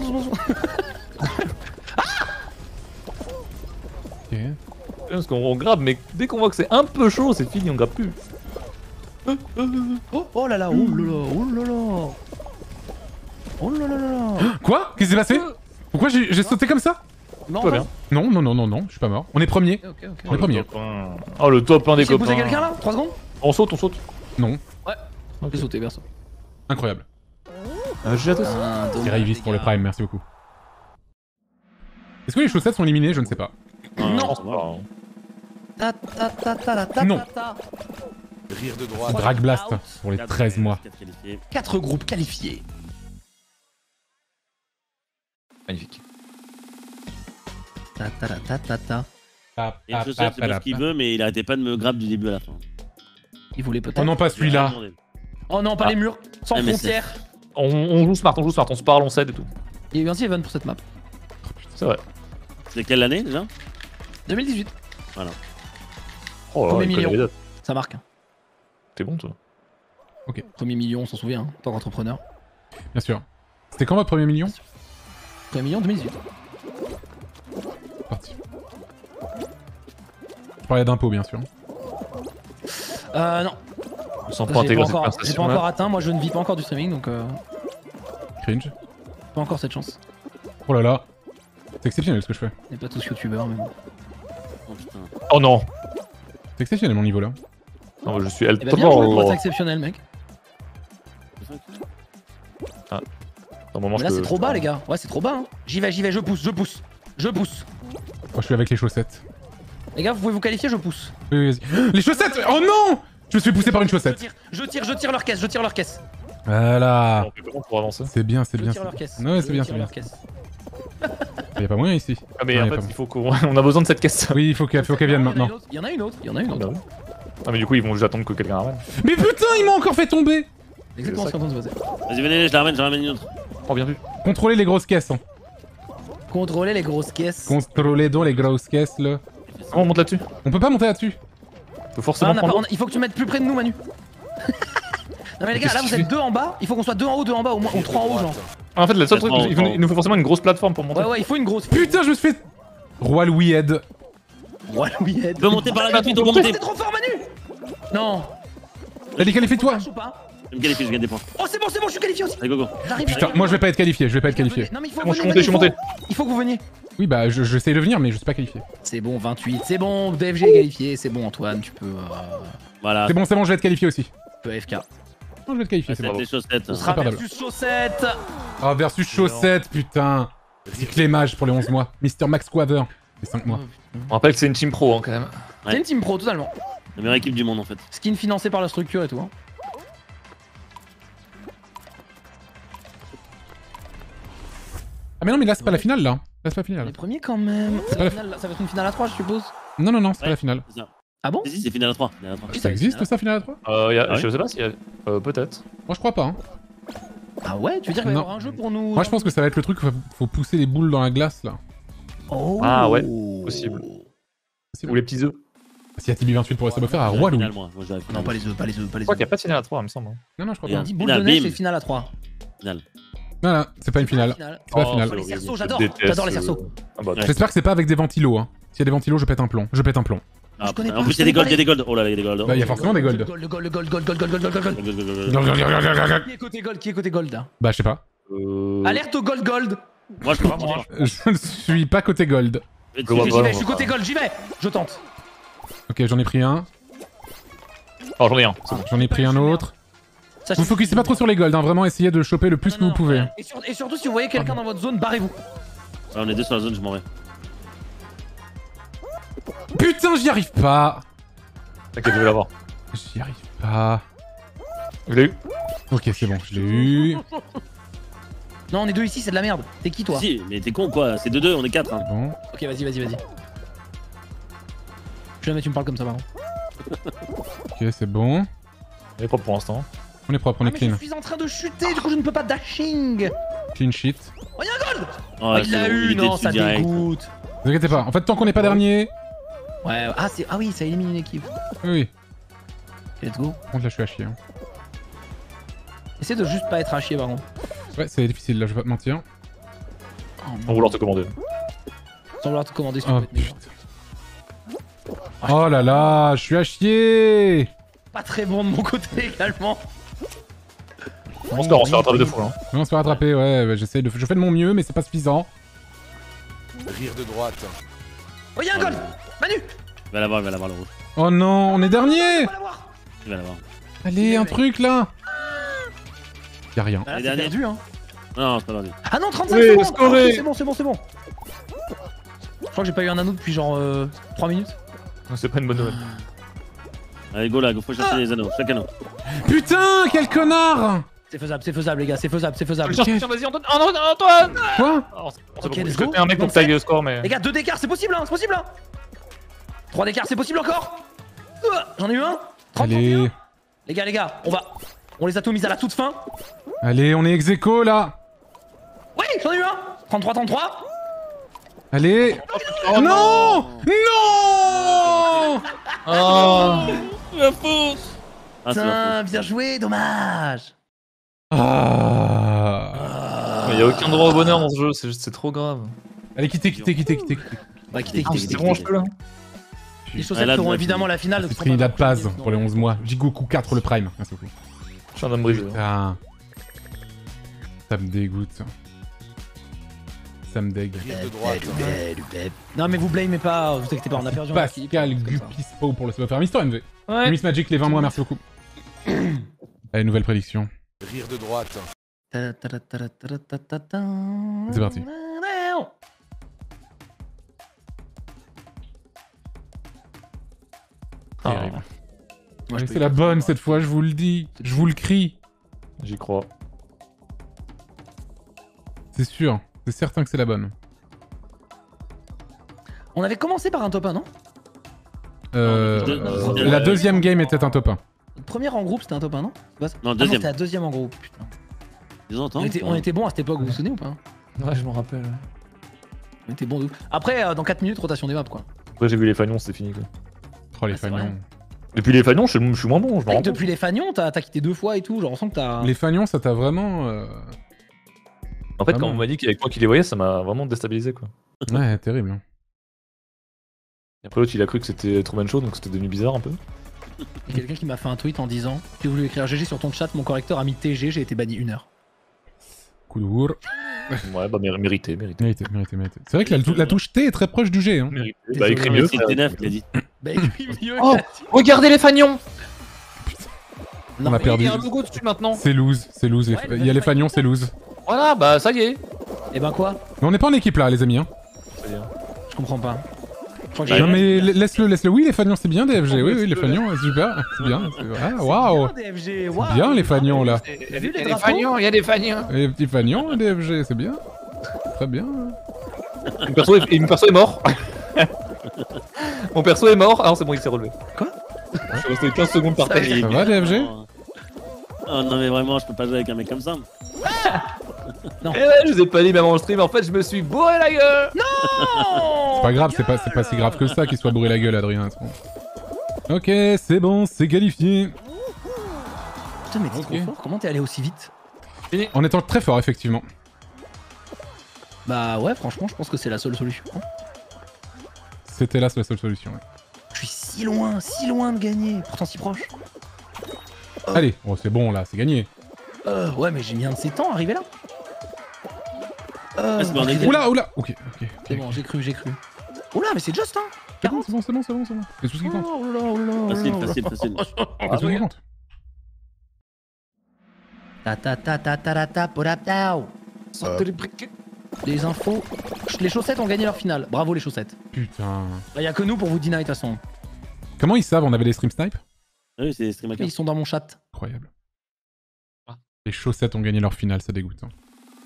Ok. Parce qu'on grabe, mais dès qu'on voit que c'est un peu chaud, c'est fini, on grabe plus. Oh là là, oh là là. Quoi? Qu'est-ce qui s'est passé? Pourquoi j'ai sauté comme ça? Non, Tout va bien. Non, je suis pas mort. On est premier. Ok. On est premier. Oh, le top 1 des J'ai poussé copains. quelqu'un là? 3 secondes? On saute. Non. J'ai sauté, perso. Incroyable. J'ai à tous. Thierry Vives pour le prime, merci beaucoup. Est-ce que les chaussettes sont éliminées? Je ne sais pas. Non. Je pense pas, hein. Non. Rire de droite. Drag Blast pour les 13 mois. 4 groupes qualifiés. Magnifique. Ta. Et une chaussette, c'est pas ce qu'il veut, mais il arrêtait pas de me grab du début à la fin. Il voulait peut-être. Oh non, pas celui-là. Oh non, pas les murs. Sans MSF. frontières. On joue smart, on se parle, on s'aide et tout. Il y a eu un event pour cette map. C'est vrai. C'est quelle année déjà? 2018. Voilà. Oh là, Premier il connaît million. les dates. Ça marque. T'es bon toi. Premier million, on s'en souvient, hein, en tant qu'entrepreneur. Bien sûr. C'était quand votre premier million? Premier million 2018. Parti. Je parlais d'impôts, bien sûr. Non. Sans pas J'ai intégrer pas, cette encore, conversation là. atteint, moi je ne vis pas encore du streaming donc Cringe. pas encore cette chance. Oh là là. C'est exceptionnel ce que je fais. On n'est pas tous youtubeurs mais bon. Oh putain. Oh non. C'est exceptionnel mon niveau là. Non, je suis El Eh ben bien joué pour être Toro. exceptionnel mec. Dans le moment, Mais là c'est trop bas les gars. Ouais c'est trop bas hein. J'y vais, je pousse. Moi je suis avec les chaussettes. Les gars vous pouvez vous qualifier, je pousse. Oui, vas-y. Les chaussettes! Oh non! Je me suis poussé par une chaussette. Je tire leur caisse, Voilà. On fait comment pour avancer? C'est bien, c'est Je bien. tire leur caisse. Ouais, c'est bien, Je tire c'est bien. leur caisse. Y'a pas moyen ici. Ah mais Non, en y a fait pas il faut qu'on on a besoin de cette caisse. Oui, il faut qu'elle vienne maintenant. Il y en a une autre. Ah mais du coup ils vont juste attendre que quelqu'un ramène. Mais putain, il m'a encore fait tomber! Exactement ce qu'on se passer. Vas-y, venez, je la ramène une autre. Oh bien vu. Contrôlez les grosses caisses. Hein. Contrôler les grosses caisses. Contrôlez donc les grosses caisses là. Comment on monte là-dessus? On peut pas monter là-dessus. Faut forcément prendre. Il faut que tu mettes plus près de nous Manu. Non mais les gars, là vous êtes deux en bas, il faut qu'on soit deux en haut, au moins, ou trois en haut genre. En fait le seul truc, Attends, il nous faut forcément une grosse plateforme pour monter. Ouais, il faut une grosse. Putain, je me suis fait. Roi Louis aide. Ouais, oui, On peut monter par la gratuite, on peut monter. T'es trop fort Manu. Non. Allez, qualifie-toi. Marche ou pas? Je me qualifie, je gagne des points. Oh c'est bon, je suis qualifié aussi. Allez, go go. J'arrive. Putain, moi je vais pas être qualifié, Non mais il faut que Moi, vous je suis veniez, monté, Manu, il faut que vous veniez. Oui, bah j'essaie de venir, mais je suis pas qualifié. C'est bon, 28, c'est bon, DFG est qualifié, c'est bon Antoine, tu peux Voilà. C'est bon, je vais être qualifié aussi. FK. Non, je vais être qualifié, c'est C'est bon. les chaussettes. On sera pardon. versus chaussettes. Ah, versus chaussettes, putain. C'est les mages pour les 11 mois. Mister Max Quaver, les 5 mois. On rappelle que c'est une team pro hein, quand même. C'est une team pro totalement. La meilleure équipe du monde en fait. Skin financé par la structure et tout. Hein. Ah, mais non, mais là c'est pas la finale là. Là c'est pas la Les finale. premiers quand même. C'est pas la Ça va être une finale à 3 je suppose. Non, non, non, c'est pas Ouais. la finale. C'est ça. Ah bon? Si, c'est finale à 3. Finale à 3. Oui, Ça existe ça, finale à 3? Ah ouais. ouais Je sais pas s'il y a. Peut-être. Moi je crois pas. Hein. Ah ouais? Tu veux dire qu'il va y Non. avoir un jeu pour nous? Moi je pense que ça va être le truc où faut pousser les boules dans la glace là. Oh. Ah ouais, possible. C'est Ou les petits œufs. S'il y a TB28 pour rester offert à Roi Louis. Finale, moi. Moi, je dirais Non, finale. pas les œufs, pas les œufs, pas Je les crois œufs. qu'il n'y a pas de finale à 3 il me semble. Non, non, je crois Et pas. un- On dit boule de Finale, neige, bim. c'est finale à 3. Finale. Non, non, c'est pas une finale. C'est pas la Oh, finale. c'est Les horrible. cerceaux, Je j'adore. déteste, J'adore les cerceaux. Ah bah, Ouais. J'espère que c'est pas avec des ventilos. Hein. S'il y a des ventilos, je pète un plomb. Je pète un plomb. Ah, connais en pas, plus, je il y a des connais golds, il y a des golds. Oh là là, il y a des golds. Bah, il y a forcément des golds. Le gold. Qui est côté gold? Qui est côté gold là? Bah, je sais pas. Alerte au gold. Moi, je peux pas moi. Je ne suis pas côté gold. Je vois J'y pas. vais, je suis côté gold, j'y vais. Je tente. Ok, j'en ai pris un. Oh j'en ai un. J'en ai pris un autre. Ça Vous suffit. focussez pas trop sur les golds, hein. Vraiment, essayez de choper le plus Non, que vous non, pouvez. Et surtout, si vous voyez quelqu'un dans votre zone, barrez-vous. Ah, on est deux sur la zone, je m'en vais. Putain, j'y arrive pas. T'inquiète, je vais l'avoir. J'y arrive pas. Je l'ai eu. Ok, c'est bon, je l'ai eu. Non, on est deux ici, c'est de la merde. T'es qui toi? Si, mais t'es con quoi. C'est 2-2, on est 4. Hein. Bon. Ok, vas-y. Jamais tu me parles comme ça, par contre. Ok, c'est bon. Il est propre pour l'instant. On est propre, on est Mais clean. je suis en train de chuter, du coup je ne peux pas dashing. Clean sheet. Oh, y'a un gold. Oh, Il l'a eu, non, ça dégoûte. Ne vous inquiétez pas. En fait, tant qu'on n'est pas dernier. Ouais, ah oui, ça élimine une équipe. Oui. Let's go. Par contre, là, je suis à chier. Hein. Essaye de juste pas être à chier, par contre. Ouais, c'est difficile, là, je vais pas te mentir. Oh, Sans vouloir te commander. sans vouloir te commander sur Oh le putain. Oh là là, je suis à chier. Pas très bon de mon côté également. On se fait rattraper de fou hein. Non, on se fait rattraper, ouais, bah, je fais de mon mieux, mais c'est pas suffisant. Rire de droite. Oh, y'a un gold. Manu. Il va l'avoir le rouge. Oh non, on est dernier. On va l'avoir. Il va l'avoir. Allez, un mec. truc là. Y'a rien. Ah, là, Les c'est derniers. perdu, hein. Non, c'est pas perdu. Ah non, 35 Oui, secondes. scoré. Ah, ok, c'est bon. Je crois que j'ai pas eu un anneau depuis genre 3 minutes. C'est pas une bonne nouvelle. Allez, go là, faut chercher les anneaux, chaque anneau. Putain, quel connard! C'est faisable, les gars, c'est faisable. Tiens, vas-y, Antoine. Oh non, Antoine. Quoi? Ok, let's Je go. fais un mec pour que t'ailles le score, mais. Les gars, 2 d'écart, c'est possible, hein, c'est possible, hein. 3 d'écart, c'est possible encore. J'en ai eu un. 30, Allez, 31. Les gars, on les atomise à la toute fin. allez, on est ex aequo là. Oui, j'en ai eu un. 33. Allez. Non! Non! Oh. La force. Ah, c'est Putain, bien joué, dommage. Ah. Mais y a aucun droit au bonheur dans ce jeu, c'est trop grave. Allez, quittez. Bah, quittez. C'est bon, je peux là. Les chaussettes là, feront là, évidemment la finale. C'est Trinidad Paz pour les 11 mois. Jigoku 4 le prime. Merci beaucoup. Je suis un homme brisé. Ah. Ça me dégoûte. Ça me dégue. Rire de droite. Non, mais vous blâmez pas, vous inquiétez pas, on a perdu en équipe. Pascal Gupispo pour le super Mister MV. Ouais. Miss Magic les 20 mois, merci beaucoup. Allez, nouvelle prédiction. Rire de droite. C'est parti. Terrible. Moi, C'est la bonne cette fois, je vous le dis. Je vous le crie. J'y crois. C'est sûr. C'est certain que c'est la bonne. On avait commencé par un top 1, non? La deuxième game était un top 1. Notre première en groupe, c'était un top 1, non? Non, deuxième. C'était la deuxième en groupe, putain. Ils entendent. On était bon à cette époque, vous vous souvenez ou pas? Ouais, je m'en rappelle. On était bon de ouf. Après, dans 4 minutes, rotation des maps, quoi. Après, j'ai vu les fagnons, c'était fini quoi. Oh, les Ah, c'est fagnons. vrai. Depuis les fagnons, je suis moins bon, je m'en rends compte. Depuis les fagnons, t'as quitté 2 fois et tout, genre on sent que t'as... Les fagnons, ça t'a vraiment. En fait, quand Vraiment. on m'a dit qu'il y avait que moi qui les voyais, ça m'a vraiment déstabilisé quoi. Ouais, terrible. hein. Et après, l'autre, il a cru que c'était Truman Show, donc c'était devenu bizarre un peu. Il y a quelqu'un qui m'a fait un tweet en disant: j'ai voulu écrire GG sur ton chat, mon correcteur a mis TG, j'ai été banni 1 heure. Coup de bourre. Ouais, bah mérité. Mérité. C'est vrai que la touche T est très proche du G. Hein. Mérité. Désolé, Bah, écris Mais mieux. c'est T9 qui a dit. Bah écris mieux. Oh, regardez les fagnons. Non, On a mais- perdu. Il y a un logo dessus maintenant. C'est loose. Ouais, Il y a les fagnons, c'est loose. Voilà, bah ça y est. Et ben quoi? Mais on n'est pas en équipe là, les amis. Hein. Je comprends pas. Je crois que Ouais. Non mais laisse-le. Oui, les fagnons, c'est bien DFG. Oui, les fagnons, c'est super. C'est bien. Ah, waouh. DFG, C'est bien les fagnons là. T'as vu les drapeaux? il y a des fagnons. Les petits fagnons, DFG, c'est bien. Très bien. Mon perso est mort. Mon perso est mort. Ah non, c'est bon, il s'est relevé. Quoi? Je suis resté 15 secondes par terre. Ça va, DFG? Oh non, mais vraiment, je peux pas jouer avec un mec comme ça. Eh ouais, je vous ai pas dit même en stream, en fait, je me suis bourré la gueule. Non. C'est pas grave, c'est pas si grave que ça qu'il soit bourré la gueule, Adrien. c'est bon. Ok, c'est bon, c'est qualifié. Putain, mais t'es Ok. trop fort, comment t'es allé aussi vite? En étant très fort, effectivement. Bah ouais, franchement, je pense que c'est la seule solution. C'était là la seule solution. ouais. Je suis si loin de gagner, pourtant si proche. Allez, oh, c'est bon là, c'est gagné. Ouais, mais j'ai mis un de ces temps à arriver là. c'est bon, on est- Oula. Ok. C'est bon, j'ai cru. Oula, mais c'est juste, hein. C'est bon. C'est tout ce qui compte. Oh là. Facile. C'est tout ce qui compte. Sortez les briquets. Les infos. Les chaussettes ont gagné leur finale. Bravo les chaussettes. Putain. Bah, y a que nous pour vous deny de toute façon. Comment ils savent on avait des stream snipe? Oui, c'est stream Ils sont dans mon chat. Incroyable. Ah. Les chaussettes ont gagné leur finale, ça dégoûte. hein.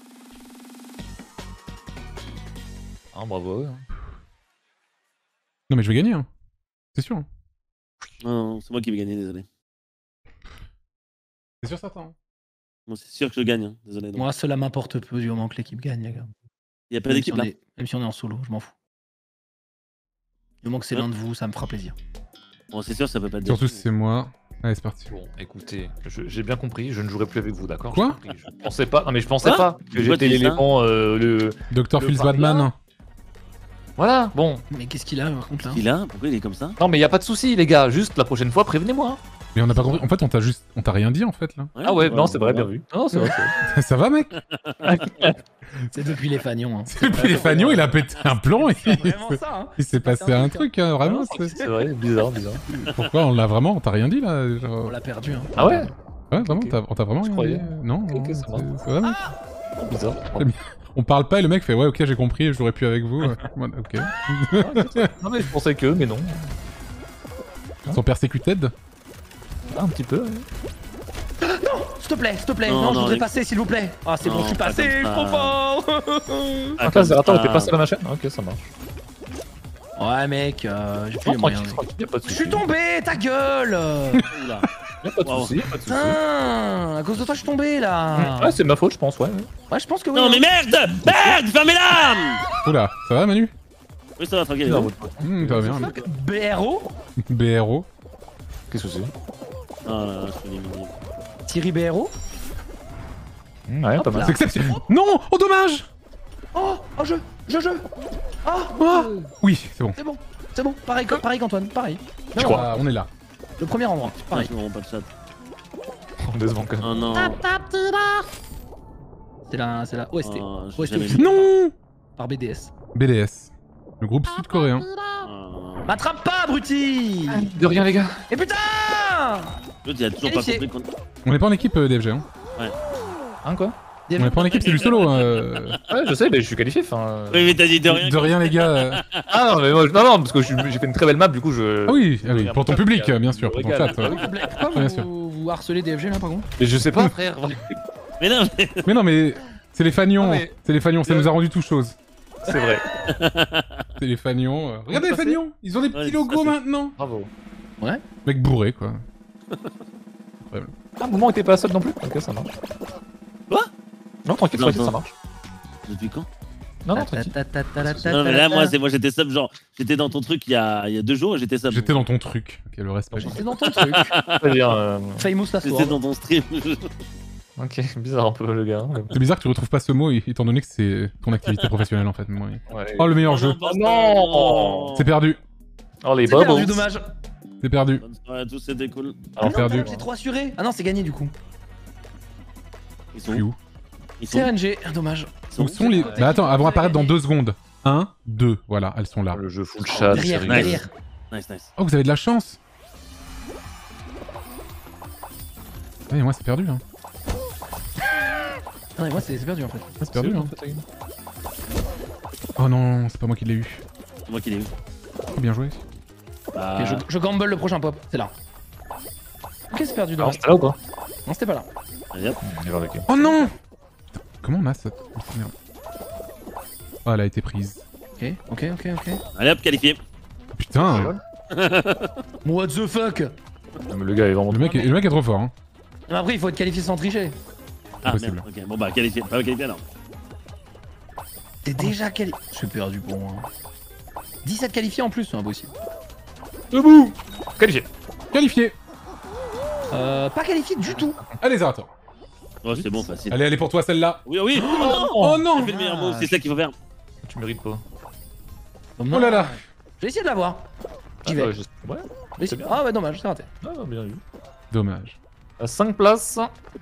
Ah, bravo. Non mais je vais gagner, hein. C'est sûr. hein. Non, c'est moi qui vais gagner, désolé. C'est sûr certain. hein. Bon, c'est sûr que je gagne, hein. Désolé. Moi, cela m'importe peu du moment que l'équipe gagne, les gars. Il y a pas d'équipe là. Même si on est en solo, je m'en fous. Du moment que c'est l'un de vous, ça me fera plaisir. Bon, c'est sûr, ça peut pas te Surtout dire. si c'est moi. Allez, c'est parti. Bon, écoutez, j'ai bien compris, je ne jouerai plus avec vous, d'accord? Quoi? J'ai compris, je pensais pas, non mais je pensais Quoi? pas que Pourquoi j'étais tu dis ça l'élément, le... Dr. Le Phil's paria. Badman. Voilà, bon. Mais qu'est-ce qu'il a, par contre, là? Il a pourquoi il est comme ça? Non mais y a pas de souci les gars, juste la prochaine fois, prévenez-moi. Mais on n'a pas compris. En fait, on t'a rien dit en fait là. Ah ouais, non, c'est vrai, bien vu. Non, c'est vrai. Ça va, mec? C'est depuis les fagnons, hein. Depuis les fagnons, il a pété un plomb et C'est vraiment ça, hein. il s'est passé un truc, hein, vraiment. C'est vrai, bizarre. Pourquoi on l'a vraiment? On t'a rien dit là? On Genre... l'a perdu, hein. Ah ouais? Ouais, vraiment, Ok. on t'a vraiment Je rien croyais. dit? Non, Ok, non, ça va. c'est vrai, mec. Bizarre. On parle pas et le mec fait ouais, ok, j'ai compris, je jouerai plus avec vous. Ouais, ok. Non mais je pensais que, mais non. Sont persécuted. Ah, un petit peu. Ouais. S'il te plaît, Non, non, je non, voudrais mais- passer s'il vous plaît. Ah c'est bon, Non, je suis pas passé, comme je suis ça. trop fort. Ah, toi, Zerator, t'es passé à la machine. Ok, ça marche. Ouais mec, j'ai plus Non, les moyens. tranquille, tranquille, y'a pas de Je soucis. suis tombé, ta gueule. Oula. Y'a pas de Wow. soucis, y'a pas de soucis. Putain, à cause de toi je suis tombé là. Ouais, c'est ma faute, je pense, ouais. Ouais, je pense que oui. Non mais merde. Merde, fermez-la. Oula, ça va Manu? Oui, ça va, tranquille. Dans votre pote. Ça va bien. BRO, BRO. Qu'est-ce que c'est? Oh là là, je suis éliminé. Thierry BRO. Ouais, pas mal. C'est exceptionnel. Non! Oh dommage! Oh, je. Ah oui, c'est bon. C'est bon, pareil qu'Antoine, pareil. Je crois. Ah, on est là. Le premier endroit, pareil. Je me rends pas de chat. Décevant quand même. Oh non. C'est la OST. Oh, j'ai OST jamais aussi, vu. Non! par BDS. BDS. Le groupe sud-coréen. Oh. M'attrape pas, abruti. De rien, les gars. Et putain. L'autre, il a toujours pas Qualifié. compris qu'on... On est pas en équipe DFG. Hein. Hein, quoi? On est pas en équipe, c'est du solo. Ouais, je sais, mais je suis qualifié, enfin. Oui, mais t'as dit de rien. De rien les gars. Ah non, mais moi, non, parce que j'ai fait une très belle map, du coup, je. Ah oui, pour ton public bien sûr, pour ton chat. Pourquoi Bien sûr. vous harcelez DFG là par contre? Mais je sais pas, frère. Mais non, mais... Mais non mais c'est les fagnons, Non, mais- c'est les fagnons, ça nous a rendu tout chose. C'est vrai. C'est les fagnons. Regardez les passé. fagnons, ils ont des Ouais, petits ils logos sont passés. maintenant. Bravo. Mec bourré quoi. Ah, Moumon était pas seul non plus. Ok, ça marche. Quoi? Non, tranquille, Non, tranquille, non. ça marche. Depuis quand? Non, non, tranquille. Non, mais là, moi, j'étais sub, genre, j'étais dans ton truc il y a 2 jours et j'étais sub. J'étais dans ton truc. Ok, le respect. C'est dans ton truc. Très bien. Famous la J'étais dans ton stream. Ok, bizarre un peu le gars. C'est bizarre que tu retrouves pas ce mot étant donné que c'est ton activité professionnelle en fait. Moi. Ouais. Oh le meilleur jeu. non. C'est perdu. Oh, les C'est perdu, bubbles. dommage. C'est perdu. Bonne soirée à tous, c'était cool. Alors, Non, perdu. J'ai trop assuré. Ah non, c'est gagné du coup. Ils sont Puis où? où Ils sont C'est RNG, dommage. Où sont les. Bah attends, elles vont apparaître dans 2 secondes. 1, 2, voilà, elles sont là. Le jeu full chat, c'est Derrière, rigolo. derrière. Nice, nice. Oh, vous avez de la chance. Ouais, moi c'est perdu hein. Non, mais moi c'est perdu en fait. C'est perdu hein. Oh non, c'est pas moi qui l'ai eu. C'est moi qui l'ai eu. Bien joué. Bah, Ok, je gamble le prochain pop, c'est là. Ok, c'est perdu Alors, dommage. c'était là ou pas? Non, c'était pas là. allez, hop. Oh non. Comment on a cette. Merde. Oh, elle a été prise. Ok, ok, ok, ok. Allez hop, qualifié. Putain. What the fuck? Non, mais le gars est vraiment. Le mec est trop fort hein. Mais après, il faut être qualifié sans tricher. Ah Impossible. merde, ok. Bon bah, qualifié. Pas qualifié alors. T'es déjà qualifié. Je suis perdu pour moi. 17 qualifiés en plus, c'est impossible. Debout. Qualifié. Qualifié. Pas qualifié du tout. Allez Zerator. Oh, c'est bon, facile. Allez, elle est pour toi celle-là. Oui, oui. Oh non. Oh non. J'ai fait le meilleur mot, c'est ça qu'il faut faire. Tu mérites pas. Oh là là. Je vais essayer de l'avoir. J'y vais. Ouais. Je vais essayer- c'est bien. Ah ouais, dommage, c'est raté. Ah, bien vu. Dommage. À 5 places.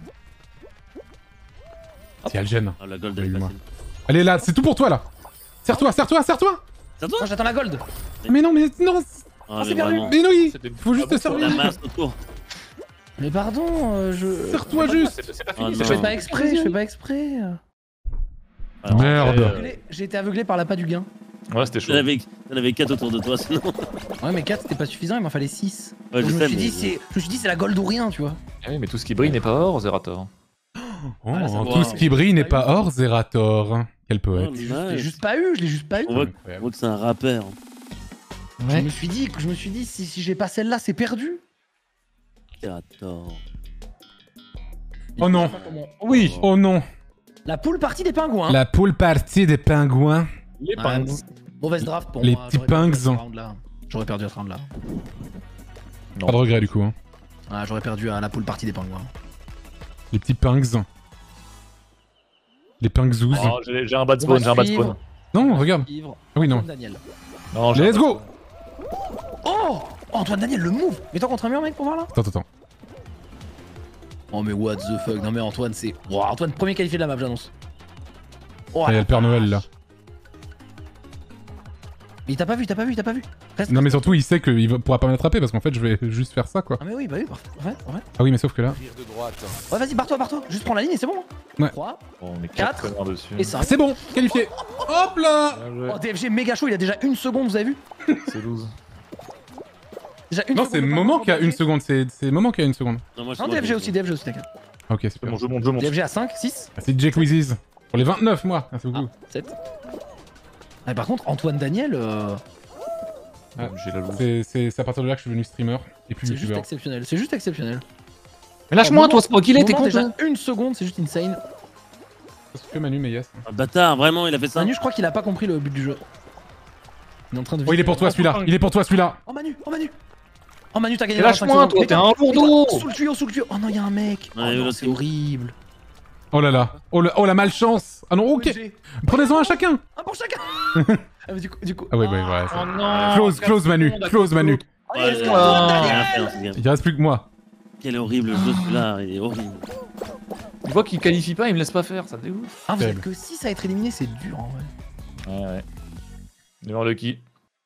Si elle gêne. Oh, la gold, Oui, elle est moi. facile. Allez là, c'est tout pour toi là. Serre-toi, serre-toi, serre-toi. C'est à toi? Non, j'attends la gold. Mais non, mais non. Ah, c'est mais perdu. vraiment. Mais oui. C'était- Faut juste te La servir. masse autour. Mais pardon, je. Serre-toi juste. C'est pas Oh fini, non. c'est Je fais pas exprès, je fais pas exprès. Alors, Merde. J'ai été aveuglé par l'appât du gain. Ouais, c'était chaud. T'en avais 4 autour de toi, sinon. Ouais, mais 4 c'était pas suffisant, il m'en fallait 6. Ouais, Donc, je je, sais, me suis mais- dit, je me suis dit, c'est la gold ou rien, tu vois. Ah oui, mais tout ce qui brille n'est pas or, Zerator. Oh, Ah, ça tout va. ce qui brille n'est pas or, Zerator. Quel poète. Oh, Je l'ai nice. juste pas eu, je l'ai juste pas eu. On voit que c'est un rappeur. Je me suis dit, si j'ai pas celle-là, c'est perdu. Attends. Oh non. Oui. Oh non. La poule partie des pingouins. La poule partie des pingouins. Les Ah, pins. mauvaise draft pour Les moi. petits j'aurais perdu pinks. à ce round-là. J'aurais perdu à ce round-là. Pas de regret du coup. Hein. Ah, j'aurais perdu à la poule partie des pingouins. Les petits pinks. Les pinkzouz. Oh, j'ai un bad spawn, j'ai un bad spawn. Non, regarde. Ivre. Ah oui, non. Antoine Daniel. Non, j'ai un Let's bad go. Oh, Antoine Daniel, le move. Mets-toi contre un mur, mec, pour voir là. Attends. Oh, mais what the fuck. Non, mais Antoine, c'est. Wow, Antoine, premier qualifié de la map, j'annonce. Oh, Ah, il y a le Père Noël là. mais il t'a pas vu. Reste. Non mais surtout il sait qu'il pourra pas m'attraper parce qu'en fait je vais juste faire ça quoi. Ah, mais oui, bah oui, parfait. Ouais. Ah oui mais sauf que là... Rire de droite. Ouais, vas-y, barre-toi. Juste prends la ligne et c'est bon. Ouais. 3 Oh, mais 4 4 connards dessus. et 5. C'est bon, qualifié. Hop là. Bien joué. Oh, DFG méga chaud, il a déjà une seconde, vous avez vu? C'est 12. Déjà une Non, seconde c'est de Moment par qui a contre, une seconde, c'est Moment qui a une seconde. Non, moi, Non, DFG aussi, t'inquiète. Ah, ok, super. Bon, je monte. DFG à 5, 6, Ah, c'est Jake Quizzes. Pour les 29 mois, merci beaucoup. 7. Ah, par contre, Antoine Daniel, Ah, J'ai la loose. c'est à partir de là que je suis devenu streamer et puis c'est juste youtubeur. exceptionnel. C'est juste exceptionnel. Mais lâche-moi, Moment- toi, c'est pas qu'il est, t'es Moment, con, déjà toi. une seconde, c'est juste insane. Parce que Manu, mais yes. Ah, bâtard, vraiment, il a fait ça. Manu, je crois qu'il a pas compris le but du jeu. Il est en train de. Oh, il est pour toi celui-là, il est pour toi celui-là. Oh Manu, oh Manu. Oh Manu, t'as gagné. Mais 25 lâche-moi, secondes. toi, t'es un Mets-toi lourdeau. Sous le tuyau. Oh non, il y a un mec. Oh Ouais, non, l'autre, c'est horrible. Oh là là, oh la malchance. Ah non, ok. OMG. Prenez-en un chacun. Un pour chacun. Ah, mais du coup. Ah ouais, ouais, ouais. Oh non. Close Manu, close Manu. Oh, Ouais, yes, j'ai Antoine rien Daniel. fait dans ce game. Il reste plus que moi. Quel horrible jeu celui-là, il est horrible. Tu vois qu'il qualifie pas, il me laisse pas faire, ça dégoûte. Ah, vous êtes Terrible. que 6 à être éliminé, c'est dur en vrai. Ouais. Numéro le qui.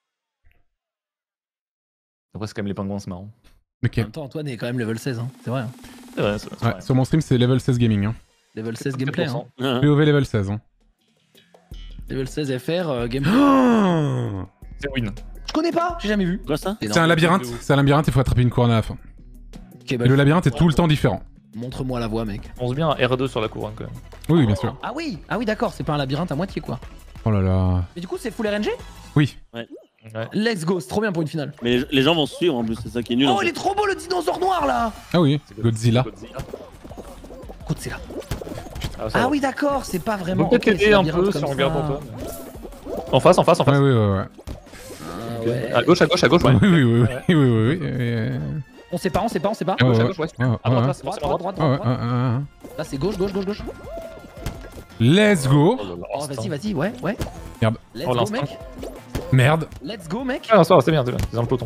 Après, c'est quand même les pingouins, c'est marrant. Ok. En même temps, Antoine est quand même level 16, hein. C'est vrai. Hein. C'est vrai, c'est vrai. Ouais, sur mon stream c'est level 16 gaming. Hein. Level 16 gameplay. Hein. Hein. POV level 16. Hein. Level 16 FR gameplay. C'est win. Je connais pas, j'ai jamais vu. Quoi ça? C'est un labyrinthe, il faut attraper une couronne à la fin. Ok, bah, Et le labyrinthe est tout le temps différent. montre-moi la voie, mec. On pense bien à R2 sur la couronne quand même. Oui, bien sûr. Ah oui, d'accord, c'est pas un labyrinthe à moitié quoi. Oh là là. Mais du coup, c'est full RNG. Oui. Ouais. Let's go, c'est trop bien pour une finale. Mais les gens vont se suivre en plus, c'est ça qui est nul. en Oh, fait. il est trop beau le dinosaure noir là. Ah oui, C'est Godzilla. Godzilla. Ah, ça Ah va. oui, d'accord, c'est pas On vraiment. peut peut-être ok, c'est aider un labyrinthe peu comme si on ça. regarde Antoine. En face. Ouais, ouais. Ah, ouais. À gauche, ouais. Oui. On sait pas. Ouais, Gauche, ouais, à gauche, ouais. ouais, À droite, ouais. là, c'est forcément à droite. Ouais, droite. ouais. Là, c'est gauche. Let's go. Oh là là, Oh, vas-y, ouais. Merde. Let's Oh, go, l'instinct. mec. Merde. Let's go, mec. Ah non, ça va, c'est bien, c'est dans le peloton.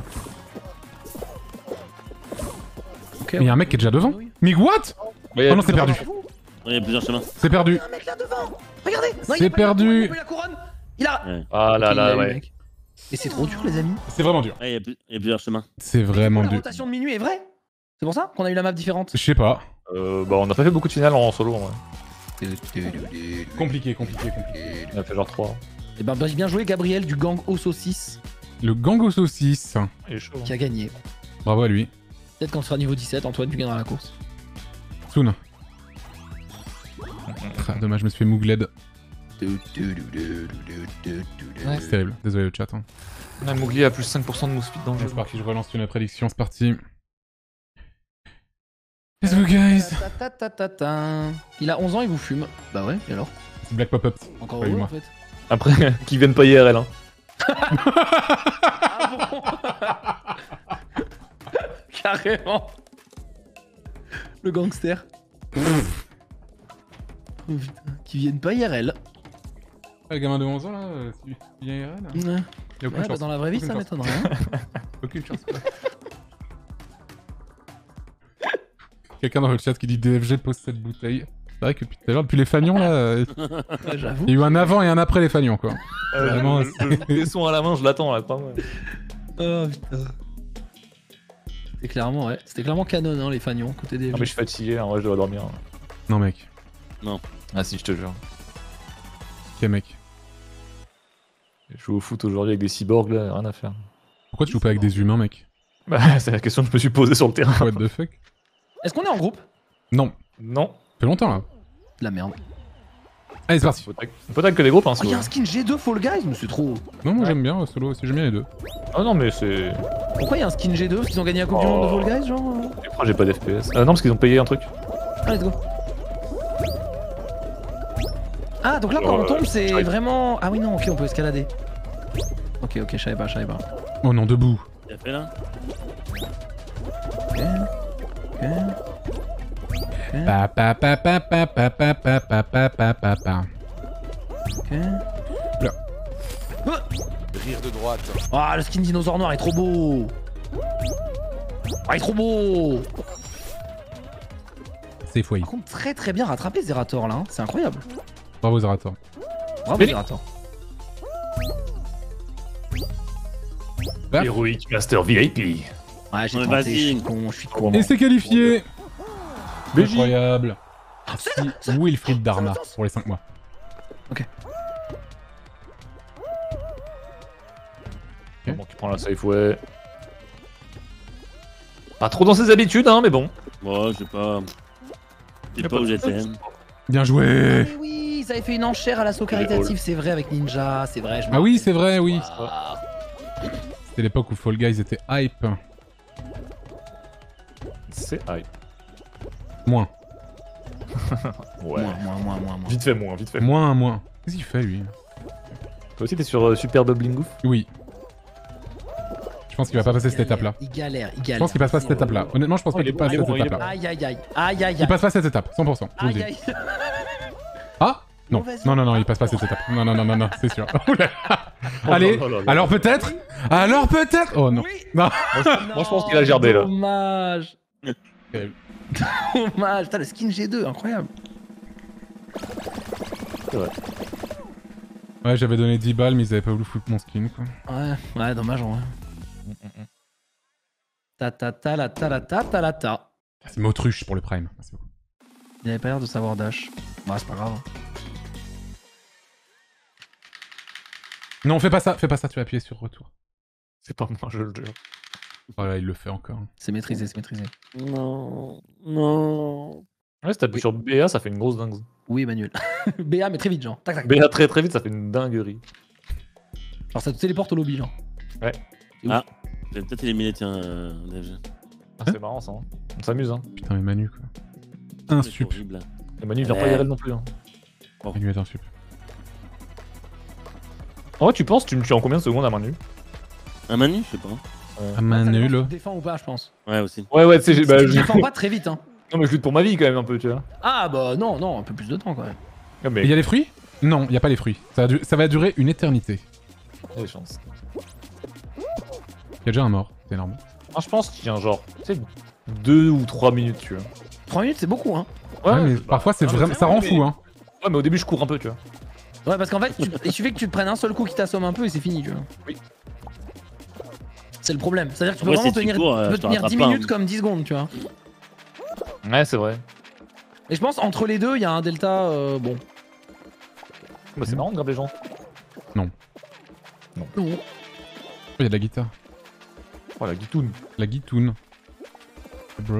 Ok, Mais il y a un mec qui est déjà devant. Mais what? Ouais, Oh non, c'est perdu. Ouais, il y a plusieurs chemins. C'est perdu. Il y a un mec là devant. Regardez. Non, il C'est a pas eu la perdu. couronne, il a pas eu la couronne. Il a. Ah là Ok, il là, l'a eu, ouais. mec. Et c'est trop dur, les amis. C'est vraiment dur. Ouais, il y a plusieurs chemins. C'est vraiment La dur. rotation de minuit est vraie. C'est pour ça qu'on a eu la map différente. Je sais pas. Bah, on a pas fait beaucoup de finales en solo, en vrai. Compliqué. On a fait genre 3. Et ben bien joué Gabriel du gang Osso 6 Le gang aux saucisses. Il est chaud. qui a gagné. Bravo à lui. Peut-être quand on sera niveau 17, Antoine, tu gagneras la course. Soon. Ah, dommage, je me suis fait Moogled. Ouais. C'est terrible. Désolé le chat. Hein. On a Mowgli à plus 5% de move speed dans le jeu. C'est parti, je relance une prédiction, c'est parti. Let's go guys. Il a 11 ans, il vous fume. Bah ouais, et alors? C'est Black Pop-Up. Encore Pas heureux eu, moi. en fait. Après, qu'ils viennent pas IRL, hein. Ah bon. Carrément. Le gangster. Oh putain, qui viennent pas IRL. Le gamin de 11 ans là, il vient IRL. Ouais. Il y a aucune Ouais, bah, chance. dans la vraie vie, Aucune ça chance. m'étonnerait. Hein. Aucune chance. Quelqu'un dans le chat qui dit DFG pose cette bouteille. C'est vrai que depuis tout à l'heure, depuis les fagnons là, Ouais, j'avoue. il y a eu un avant et un après les fagnons quoi. Vraiment, je joue des sons à la main, je l'attends là, pas mal. Oh putain. C'était clairement canon, hein, les fagnons, côté des. Non, mais je suis fatigué, en vrai, je dois dormir. Non mec. Ah, si, je te jure. Ok mec. Je joue au foot aujourd'hui avec des cyborgs là, rien à faire. Pourquoi tu joues pas avec des humains mec? Bah, c'est la question que je me suis posée sur le terrain. What the fuck? Est-ce qu'on est en groupe? Non. Non. Ça fait longtemps là. De la merde. Allez c'est parti. On peut tag que des groupes, hein, Oh, si il y a vous un skin G2 Fall Guys, mais c'est trop. Non moi j'aime bien solo aussi, j'aime bien les deux. voulez. Ah non, mais c'est. Pourquoi il y a un skin G2? Parce qu'ils ont gagné la Coupe du Monde de Fall Guys, genre Après, j'ai pas d'FPS. Ah non, parce qu'ils ont payé un truc. Ah, let's go. Ah, donc là, quand on tombe, c'est vraiment. Ah oui, non, ok, on peut escalader. Ok, je savais pas. Oh non, debout. Il a fait là. Ok. Pa pa pa pa pa pa pa pa pa pa pa pa pa. Ok. Rire de droite. Ah, le skin dinosaure noir est trop beau. Ah, il est trop beau. C'est fouille. Par contre, très bien rattrapé Zerator là, hein. C'est incroyable. Bravo Zerator. Bravo Mais- Zerator. Bah. Heroic Master VIP. Ouais, j'ai Ouais, tenté, vas-y. je suis con. Et c'est qualifié. BJ. Incroyable. C'est là, Si Wilfried Dharma ça- pour les 5 mois. Bon, qui prend la safe, ouais. Pas trop dans ses habitudes, hein, mais bon. Bon, je sais pas. Je sais pas où j'étais. Bien joué. Mais oui, ils avaient fait une enchère à l'assaut caritatif, c'est vrai, avec Ninja, c'est vrai. Ah oui, c'est vrai, oui. Ah. C'était l'époque où Fall Guys était hype. C'est hype. Moins. Ouais. Moins. Vite fait moins, vite fait. Moins. Qu'est-ce qu'il fait, lui? Toi aussi, t'es sur Super Bubbling Goof? Oui. Je pense qu'il va pas passer cette étape-là. Il galère. Je pense qu'il passe pas cette étape-là. Honnêtement, je pense pas il est qu'il passe bon, cette il est étape-là. Aïe. Il passe pas cette étape, 100%. Je vous le dis. Aïe. Ah non. Mauvaise Non, il passe pas cette étape. Non, c'est sûr. Oula. Allez, alors peut-être. Oh non. Oui. Non. Moi, je pense qu'il a gerbé, là. Dommage. Dommage. Putain, le skin G2, incroyable. C'est vrai. Ouais, j'avais donné 10 balles, mais ils avaient pas voulu foutre mon skin, quoi. Ouais, dommage en vrai. Ta. C'est Motruche pour le Prime. Merci beaucoup. Il avait pas l'air de savoir dash. Bah, c'est pas grave. Non, fais pas ça, tu vas appuyer sur retour. C'est pas moi, je le jure. Oh là, il le fait encore. C'est maîtrisé. Non. Ouais, si t'appuies sur BA, ça fait une grosse dingue. Oui, Emmanuel. BA, mais très vite, genre. Tac. BA très vite, ça fait une dinguerie. Genre, ça te téléporte au lobby, genre. Ah, je vais peut-être éliminer, tiens, DFG. Ah, c'est marrant ça. Hein. On s'amuse, hein. Putain, mais Manu, quoi. Un C'est sup. horrible. Et Manu, il vient pas IRL non plus. Hein. Manu est un sup. En vrai, tu penses, tu me tues en combien de secondes à main nue? Un Manu, je sais pas. Ah, Manu, Tu là. défends ou pas, je pense. Ouais, aussi. Ouais, tu sais, Tu je... défends pas très vite, hein. Non, mais je lutte pour ma vie quand même un peu, tu vois. Ah, bah non, un peu plus de temps quand même. Ah, mais Il y a les fruits? Non, il y a pas les fruits. Ça va durer une éternité. il y a des chances. Il y a déjà un mort, c'est énorme. Moi, je pense qu'il y a un genre, tu sais, 2 ou 3 minutes, tu vois. 3 minutes, c'est beaucoup, hein. Ouais, mais parfois c'est non, mais vraiment, c'est ça rend vrai, fou, hein. Ouais, mais au début, je cours un peu, tu vois. Ouais, parce qu'en fait, il suffit que tu te prennes un seul coup qui t'assomme un peu et c'est fini, tu vois. Oui. C'est le problème. C'est-à-dire que tu peux Ouais, vraiment si tu tenir, cours, tu peux je te tenir 10 rattrape pas, minutes hein. comme 10 secondes, tu vois. Ouais, c'est vrai. Et je pense entre les deux, il y a un delta bon. Bah, c'est marrant de grave les gens. Non. Oh, il y a de la guitare. Oh, la guitoune. La guitoune. Bro.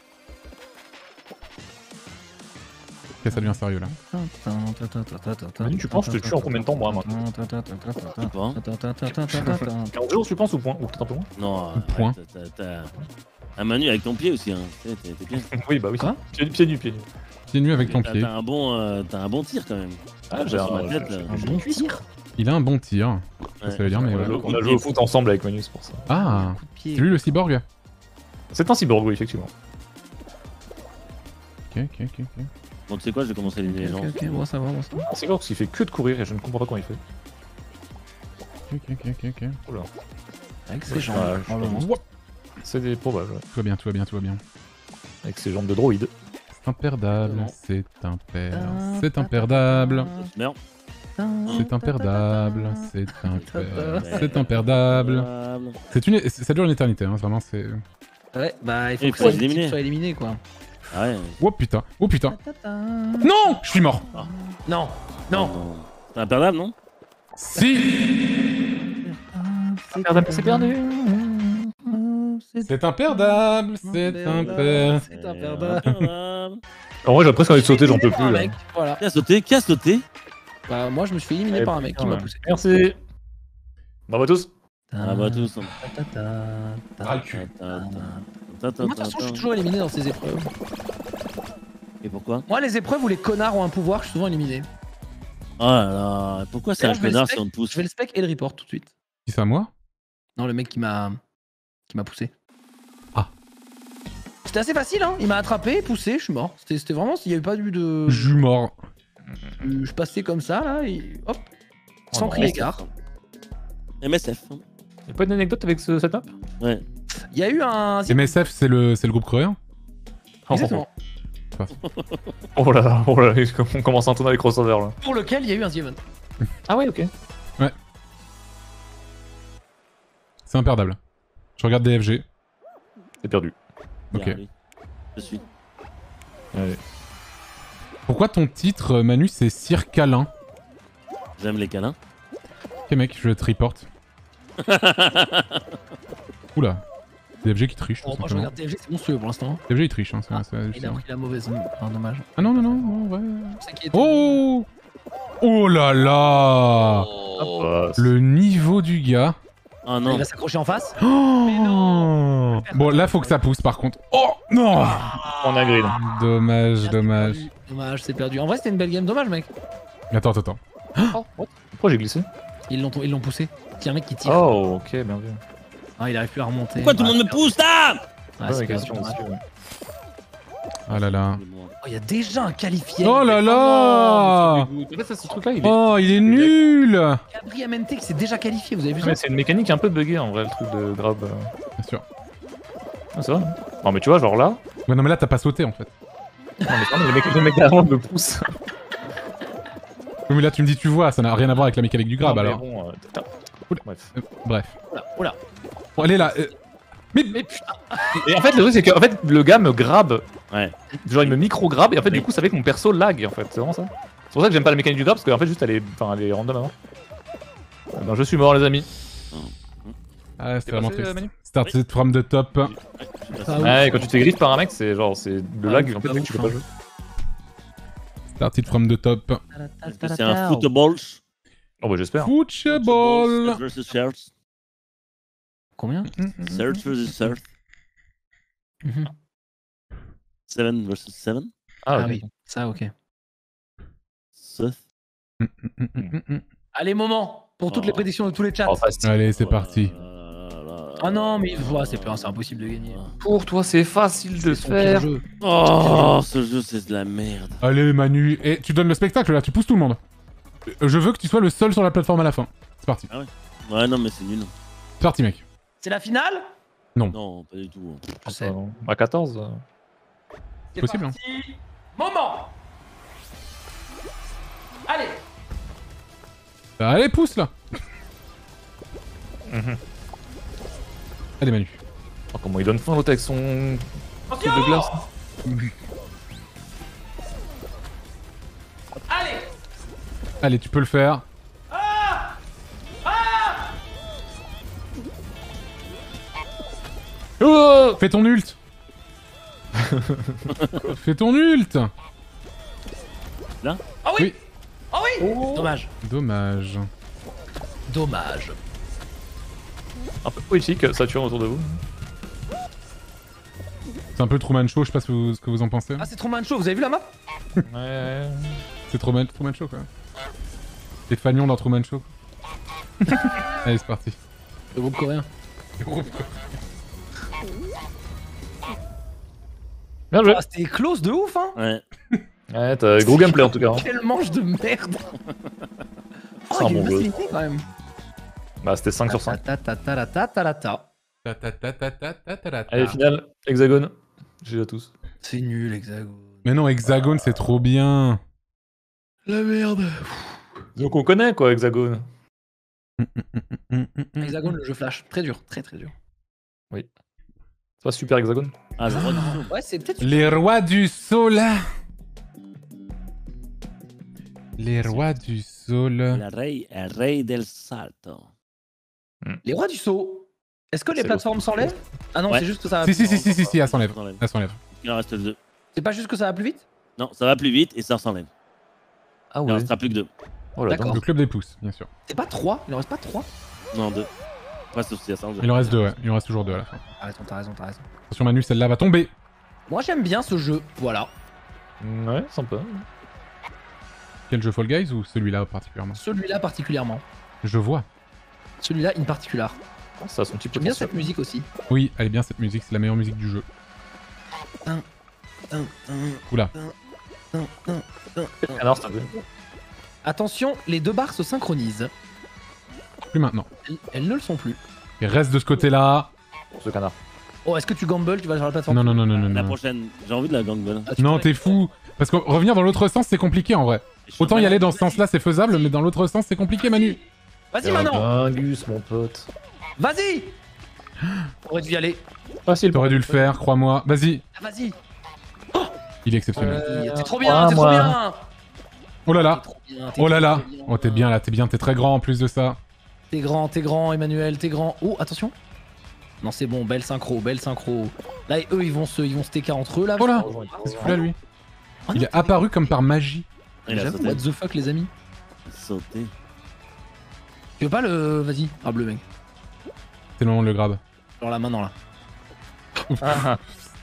Ok, ça devient sérieux là. Manu, tu penses que je te tue en combien de temps, moi, maintenant? Je sais pas. 15 jours, tu penses, ou point? Ou peut-être un peu moins? Non, Point. t'as un Manu avec ton pied aussi, hein. T'es bien. Oui, bah oui. Quoi? Pied nu. Pieds nus avec ton pied. T'as un bon tir quand même. Ah, j'ai Sur ma un tête, là. Bon tir. Il a un bon tir. Ouais. Ça veut dire, mais ouais. On a joué au foot ensemble avec Manu, c'est pour ça. Ah, Coup de pied. c'est lui le cyborg? C'est un cyborg, oui, effectivement. Ok. Bon, tu sais quoi, je vais commencer à éliminer les gens. Ok, bon, ça va. Un cyborg qui fait que de courir et je ne comprends pas comment il fait. Ok. Oula. Avec ses jambes, Ouais, probablement. C'est des probables, ouais. Tout va bien. Avec ses jambes de droïde. C'est imperdable, Non. c'est imperdable. Merde. C'est imperdable, c'est imperdable. Ça dure une éternité, hein, vraiment, c'est... Ouais, bah il faut Il que faut ça les éliminer. soit éliminé, quoi. Ah ouais. Oh putain. Non, je suis mort. Non. C'est imperdable, non? Si. C'est perdu. C'est imperdable, c'est imperdable. C'est imperdable. En vrai, j'ai presque envie de sauter, j'en peux plus, là. Mec, voilà. Qui a sauté? Bah moi je me suis fait éliminer par un mec qui m'a poussé. Merci. Bravo à tous. Ah bah tous. Ah, le cul. Moi de toute façon je suis toujours éliminé dans ces épreuves. Et pourquoi? Moi les épreuves où les connards ont un pouvoir, je suis souvent éliminé. Oh là là, pourquoi c'est un D'ailleurs, je vais le connard spec- si on te pousse? Je vais le spec et le report tout de suite. Qui ça, moi? Non, le mec qui m'a poussé. Ah. C'était assez facile, hein. Il m'a attrapé, poussé, je suis mort. C'était vraiment, il n'y avait pas eu de. Je suis mort. Je passais comme ça, là, et hop. Oh Sans non. crier gare. MSF. Y'a pas d'anecdote avec ce setup? Ouais. Il y a eu un. MSF, c'est le groupe coréen? Exactement. Oh là là, on commence à entendre les crossovers là. Pour lequel il y a eu un The Event. Ah ouais, ok. C'est imperdable. Je regarde DFG. C'est perdu. Ok. Allez, je suis. Allez. Pourquoi ton titre, Manu, c'est Sir Câlin? J'aime les câlins. Ok mec, je te reporte. Oula. DFG qui triche, tout Moi je simplement. regarde TFG, c'est monstrueux pour l'instant. DFG il triche, hein, Ah, c'est il a hallucinant. pris la mauvaise. Ah, dommage. Ah non, non, non, non, ouais. C'est qui est- Oh! Oh là là! Oh. Bah, Le niveau du gars. Ah Il non. va s'accrocher en face. Oh! Bon, là, faut que ça pousse par contre. Oh! Non! on a green. Dommage, dommage. Dommage, c'est perdu. En vrai, c'était une belle game. Dommage, mec. Attends, attends, attends. Oh, what? Pourquoi j'ai glissé? Ils l'ont poussé. Il y a un mec qui tire. Oh, ok, bien vu. Ah, il arrive plus à remonter. Pourquoi tout le monde me pousse là? Ah, Ouais, c'est la perdu. question aussi, ouais. Ah là là. Oh, il y a déjà un qualifié. Oh là là! En fait, ça, ce truc-là, il est. Oh, il est nul! Gabri MNT qui s'est déjà qualifié, vous avez vu ça? Mais c'est une mécanique un peu buggée en vrai, le truc de grab. Bien sûr. Ah, c'est vrai? Non, mais tu vois, genre là. Ouais, non, mais là, t'as pas sauté en fait. Non, mais c'est vrai, le mec derrière moi me pousse. Oui, mais là, tu me dis, tu vois, ça n'a rien à voir avec la mécanique du grab Non, mais alors. bon, bref. Bref. Oula, oula. Bon, allez là. Mais putain. Et en fait, le truc, c'est que en fait, le gars me grab. Ouais. Genre, il me micro-grab, et en fait, du coup, ça fait que mon perso lag, en fait. C'est vraiment ça. C'est pour ça que j'aime pas la mécanique du grab, parce qu'en fait, juste, elle est random avant. Ben, je suis mort, les amis. Ah, c'est T'es vraiment passé, triste. Manu Started from the top. Ah, Ouais, quand tu te fais griff par un mec, c'est genre, c'est le Ah, lag, ouf, en fait, pas mec, tu peux ouf, pas hein. jouer. Started from the top. Est-ce que c'est un football? Oh, bah, j'espère. Football. Versus Shirts. Combien? Search versus Search. 7 versus 7. Ah ok. oui, ça, ok. Seth. Allez, moment pour toutes les prédictions de tous les chats. Oh, facile. Allez, c'est parti. Ah non, mais c'est impossible de gagner. Pour toi, c'est facile de C'est son pire jeu. Oh, ce jeu c'est de la merde. Allez, Manu. Et tu donnes le spectacle là, tu pousses tout le monde. Je veux que tu sois le seul sur la plateforme à la fin. C'est parti. Ouais, non, mais c'est nul. C'est parti, mec. C'est la finale? Non, pas du tout. Je sais. À 14. C'est possible, hein. parti. Moment. Allez. Allez, pousse là. Allez, Manu. Oh, comment il donne faim l'autre avec son truc de glace. Allez. Allez, tu peux le faire. Oh Fais ton ult. Fais ton ult. Ah oui. Oui. Ah oui. Dommage. Dommage. Dommage. Un peu poétique, ça tue autour de vous. C'est un peu Truman Show, je sais pas ce que vous en pensez. Ah, c'est trop Show, vous avez vu la map? Ouais. C'est Truman Show quoi. Les fagnons dans Truman Show. Allez, c'est parti. Le groupe coréen. Bien joué. Ah, c'était close de ouf, hein. Ouais. Ouais, t'as gros gameplay en tout cas. Hein. Quel manche de merde. Oh, C'est un il y a bon une jeu. facilité quand même. Bah, c'était 5 sur 5. Ta-ta-ta-ta-ta-ta-ta. Allez, finale, hexagone. J'ai à tous. C'est nul, Hexagone. Mais non, Hexagone, c'est trop bien. La merde. Donc on connaît quoi, hexagone. Hexagone, le jeu flash. Très dur, très très dur. C'est pas super hexagone. Ah, le roi du saut. Ouais, c'est peut-être. Les rois du sol. Les rois du sol. El rey del salto. Les rois du saut. Est-ce que les C'est plateformes s'enlèvent? Ah non, Ouais. c'est juste que ça va Si, plus si, vite. si, si, si, elle s'enlève. S'enlève. Elle s'enlève. Il en reste 2. C'est pas juste que ça va plus vite? Non, ça va plus vite et ça s'enlève. Ah Il en restera plus que 2. Oh là D'accord. Le club des pouces, bien sûr. C'est pas 3? Il en reste pas 3? Non, 2. Pas sauf si ça Il en reste 2, ouais. Il en reste toujours 2 à la fin. T'as raison. Attention, Manu, celle-là va tomber. Moi j'aime bien ce jeu, voilà. Ouais, sympa. Quel jeu Fall Guys ou celui-là particulièrement? Celui-là particulièrement. Je vois. Celui-là in particular. Ça a son petit J'aime bien potentiel. cette musique aussi. Oui, elle est bien cette musique, c'est la meilleure musique du jeu. Oula. Alors, s'il te plaît. Attention, les deux barres se synchronisent. Plus maintenant. Elles ne le sont plus. Et reste de ce côté-là. Pour ce canard. Oh, est-ce que tu gambles? Tu vas sur la plateforme? Non, non, non, non, non. La non. prochaine, j'ai envie de la gangball. Ah, tu Non, pourrais- t'es fou. Parce que revenir dans l'autre sens, c'est compliqué en vrai. Autant y aller dans ce sens-là, c'est faisable, mais dans l'autre sens, c'est compliqué, Manu. Vas-y maintenant. Bingus, mon pote. Vas-y. Aurait dû y aller. Facile. T'aurais dû le faire, crois-moi. Vas-y. Ah, vas-y. Il est exceptionnel. T'es trop bien, t'es trop bien. Oh là là. T'es trop bien, Oh là là. trop bien. Oh, t'es bien là, t'es bien, t'es très grand en plus de ça. T'es grand, Emmanuel, t'es grand. Oh, attention. Non, c'est bon, belle synchro, belle synchro. Là, eux, ils vont se TK entre eux là. Oh là. Oh, Qu'est-ce qu'il fout là lui? non, Il est apparu comme par magie. Il a J'avoue, sauté. what the fuck, les amis. Sauté. Tu veux pas le. Vas-y, ah, bleu, mec. C'est le moment de le grab. Genre là, maintenant là. Ah,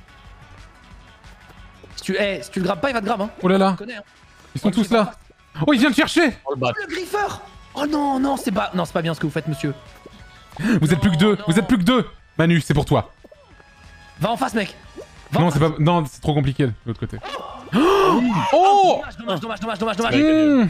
Si tu le grabbes pas, il va te grab, hein. Oh là là, Tu connais, hein. ils sont tous là. Oh, il vient te chercher. oh, le bat. Le griffeur. Oh non, non, c'est pas bien ce que vous faites, monsieur. Vous êtes plus que deux, non. vous êtes plus que deux. Manu, c'est pour toi. Va en face, mec. Va en Non, face. c'est pas... Non, c'est trop compliqué de l'autre côté. Oh Dommage. Mmh.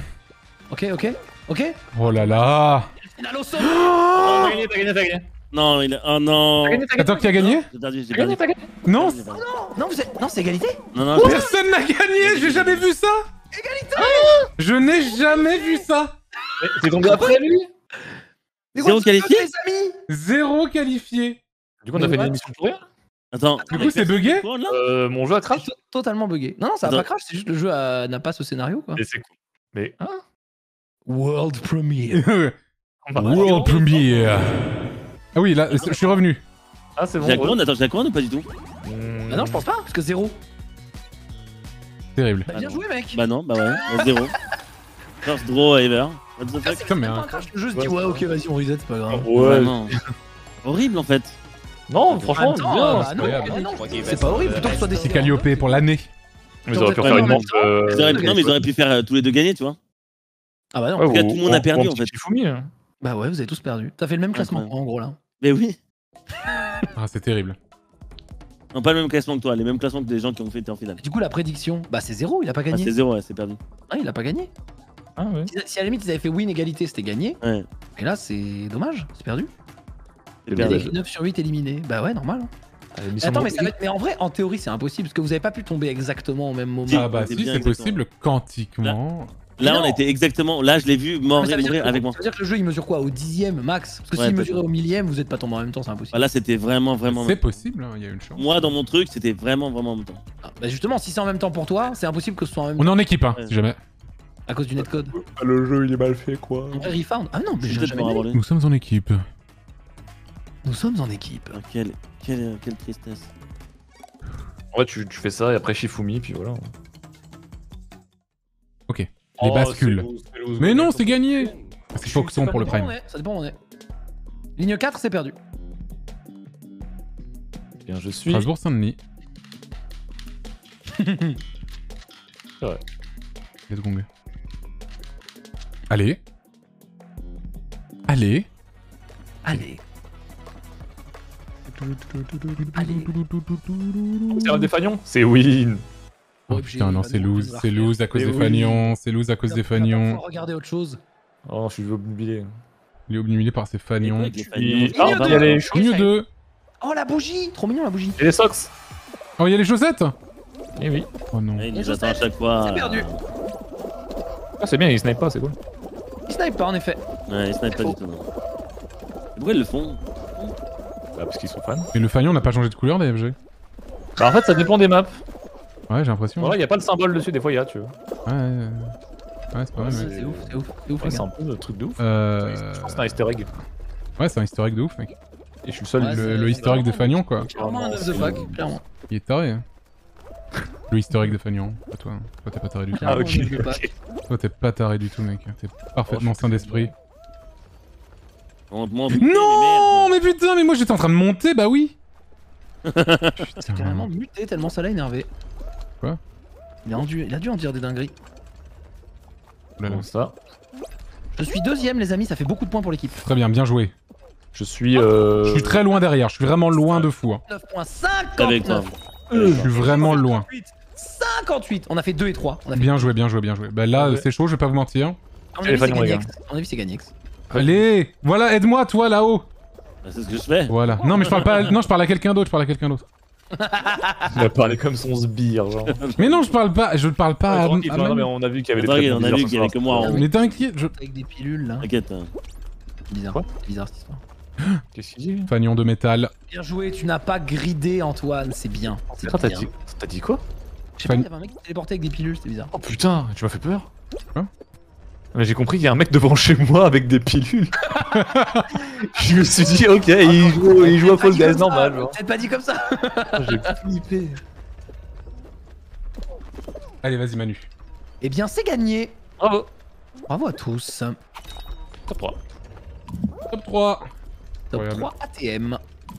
Ok. Oh là là. Final au sol. T'as gagné, t'as gagné. Non, il est. Oh non. T'as gagné, t'as gagné. Attends, qui a gagné? J'ai perdu, j'ai T'as gagné, perdu. t'as gagné. Non, J'ai perdu. Non, non, c'est égalité. Non, non, personne n'a gagné. J'ai jamais vu ça. Égalité. Je n'ai jamais vu ça. T'es tombé après lui? Zéro qualifié. Les amis. Zéro qualifié. Du coup, on a fait une émission pour rien. Attends. Du coup, c'est bugué? Quoi, là Mon jeu a crash. Totalement bugué. Non, ça a Attends. pas crash, c'est juste le jeu n'a pas ce scénario, quoi. Et c'est cool. Mais, hein? World Premiere. World Premiere. Ah oui, là, je suis revenu. Ah, c'est bon. J'ai la couronne, attends, j'ai la couronne ou pas du tout? Ah non, je pense pas, parce que 0. Terrible. Bah, bien joué, mec. Bah non, bah ouais, bah, 0. First draw ever. What the fuck? Putain, mais pas un- un crash, le jeu se dit ouais, ok, vas-y, on reset, c'est pas grave. Ouais. Vraiment. Horrible en fait. Non, franchement, En même temps, bien. bah, non, incroyable. non, c'est pas horrible, plutôt que ce soit C'est décidé. Calliope pour l'année. Mais ils auraient pu Ouais, refaire une mais en manche. Ils auraient pu- non, mais ils auraient pu faire tous les deux gagner, tu vois. Ah bah non. Ouais, tout cas, ou- tout le monde a ou- perdu, ou un en fait. petit Shifumi, hein. Bah ouais, vous avez tous perdu. T'as fait le même classement, Incroyable. en gros, là. Mais oui. Ah, c'est terrible. Non, pas le même classement que toi, les mêmes classements que les gens qui ont fait été en finale. Du coup, la prédiction, bah c'est 0, il a pas Ah, gagné. c'est 0, ouais, c'est perdu. Ah, il a pas gagné. Ah, ouais. Si à la limite, ils avaient fait win égalité, c'était gagné. Ouais, Et là, c'est dommage, c'est perdu. c'est Merde. perdu. 9 sur 8 éliminés. Bah ouais, normal. hein. L'émission Attends, de- mais, ça va être... mais en vrai, en théorie, c'est impossible parce que vous avez pas pu tomber exactement au même moment. Si. Ah bah c'est si, bien c'est exactement. possible quantiquement. Là, Mais on non. était exactement. Là, je l'ai vu mort Mais ça et veut dire mourir que- avec moi. Ça veut dire que le jeu il mesure quoi? Au 10ème max? Parce que Ouais, s'il peut-être. mesurait au 1000ème, vous êtes pas tombé en même temps, c'est impossible. Bah, là, c'était vraiment, vraiment. C'est possible, hein, il y a une chance. Moi, dans mon truc, c'était vraiment, vraiment en même temps. Ah, bah justement, si c'est en même temps pour toi, c'est impossible que ce soit en même On temps est en équipe, hein, Ouais. si jamais. à cause du netcode. Le jeu, il est mal fait, quoi. En vrai, Refound. Ah non, mais Je j'ai vais jamais peut-être gagné. avoir Nous sommes en équipe. Nous sommes en équipe. Ah, quelle tristesse. En vrai, tu fais ça et après Shifumi, puis voilà. Ok. Les bascules. Mais non, c'est gagné. C'est Foxon pour le prime. Ça dépend où on est. Ligne 4, c'est perdu. Bien, je suis. Strasbourg-Saint-Denis. Ouais. Let's gong. Allez. Allez. Allez. Allez. C'est un des Fagnon. C'est win. Oh Ouais, puis putain, j'ai- non, c'est lose. C'est lose à cause Mais des oui. Fagnon. C'est lose à cause des Fagnon. Regardez autre chose. Oh, je suis obnubilé. Il est obnubilé par ses Fagnon. Avec les Puis- Fagnon. Ah, Ligne il y deux. a les Ligne 2. Oh la bougie. Trop mignon la bougie. Et les socks. Oh, il y a les chaussettes. Eh oui. Oh non. Ouais, il Les nous attend à chaussettes, chaque fois. c'est perdu. Ah, c'est bien, il snipe pas, c'est cool. Il snipe pas en effet. Ouais, ils snipent pas du tout. Non. Pourquoi ils le font? Bah, parce qu'ils sont fans. Et le Fagnon n'a pas changé de couleur, DFG. Bah, en fait, ça dépend des maps. Ouais, j'ai l'impression. Voilà, il y a pas le symbole dessus, des fois, il y a, tu vois. Ouais, ouais, c'est pas mal, C'est mec. ouf, c'est ouf, c'est ouf Ouais, les c'est gars. un peu le truc de ouf. Euh... Je pense que c'est un easter egg. Ouais, c'est un historique de ouf, mec. Et je suis le seul. Ouais, Le historique de Fagnon, quoi. Clairement un of the fuck, clairement. Il est taré. Hein. Le historique de Fagnon. Pas toi. Hein. Toi, t'es pas taré du tout. Ah, Clairement, ok. je veux pas. Ok. Toi, t'es pas taré du tout, mec. T'es parfaitement Oh, je sain d'esprit. On te montre. Non, mais putain, mais moi j'étais en train de monter, bah oui. Putain. Carrément muté tellement ça l'a énervé. Quoi? Il a dû en dire des dingueries. Oh là là. Bon, ça. Je suis deuxième les amis, ça fait beaucoup de points pour l'équipe. Très bien, bien joué. Je suis. Je suis très loin derrière, je suis vraiment loin de fou. Hein. 9.59. Avec toi. Je suis vraiment loin. 58. On a fait 2 et 3. On a fait... Bien joué, bien joué, bien joué. Bah là, Ouais. c'est chaud, je vais pas vous mentir. À mon les avis, c'est Fagnon, les gagné gars. X. À mon avis, c'est gagné X. Allez, voilà, aide-moi, toi là-haut. Bah, c'est ce que je fais. Voilà. Non, mais je parle pas. Non, je parle à quelqu'un d'autre. Je parle à quelqu'un d'autre. Il a parlé comme son sbire, genre. Mais non, je parle pas. Je parle pas à. Tranquille, à non, Manu. mais on a vu qu'il y avait des T'inquiète, traitements on a vu bizarres qu'il y avait ce que soir. moi en haut. Mais t'inquiète, je. Avec des pilules là. T'inquiète. Hein. C'est bizarre. Quoi C'est bizarre cette histoire. Qu'est-ce qu'il dit? Fagnon de métal. Bien joué, tu n'as pas gridé Antoine, c'est bien. C'est Attends, bien. t'as dit quoi? Je sais pas, il y avait un mec qui téléportait avec des pilules, c'était bizarre. Oh putain, tu m'as fait peur. Quoi? Mais j'ai compris qu'il y a un mec devant chez moi avec des pilules. Je me suis dit, ok, il joue à Fall Guys normal. Genre. T'as pas dit comme ça. J'ai flippé. Allez, vas-y, Manu. Eh bien, c'est gagné. Bravo. Bravo à tous. Top 3. Top 3. Top Incroyable. 3 ATM.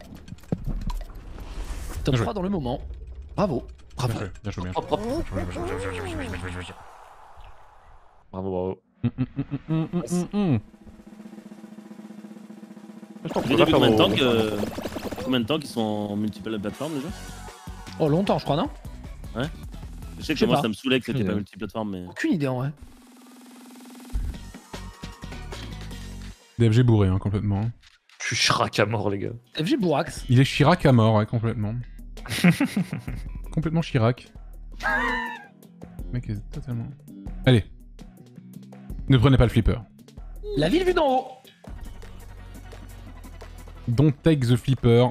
Top Bien 3 dans le moment. Bravo. Bravo. Bien joué, bien joué. Bravo, bravo. Je pense Vous qu'on avez va vu faire combien de temps qu'ils sont en multiples plateformes déjà? Oh, longtemps, je crois, non? Je sais que sais moi pas. ça me saoulait que c'était Aucune pas idée. multiplateforme, mais. Aucune idée en vrai. DFG bourré, hein, complètement. Je suis Chirac à mort, les gars. FG Bourax. Il est Chirac à mort, ouais, complètement. Complètement Chirac. Le mec est totalement... Allez. Ne prenez pas le flipper. La ville vue d'en haut. Don't take the flipper.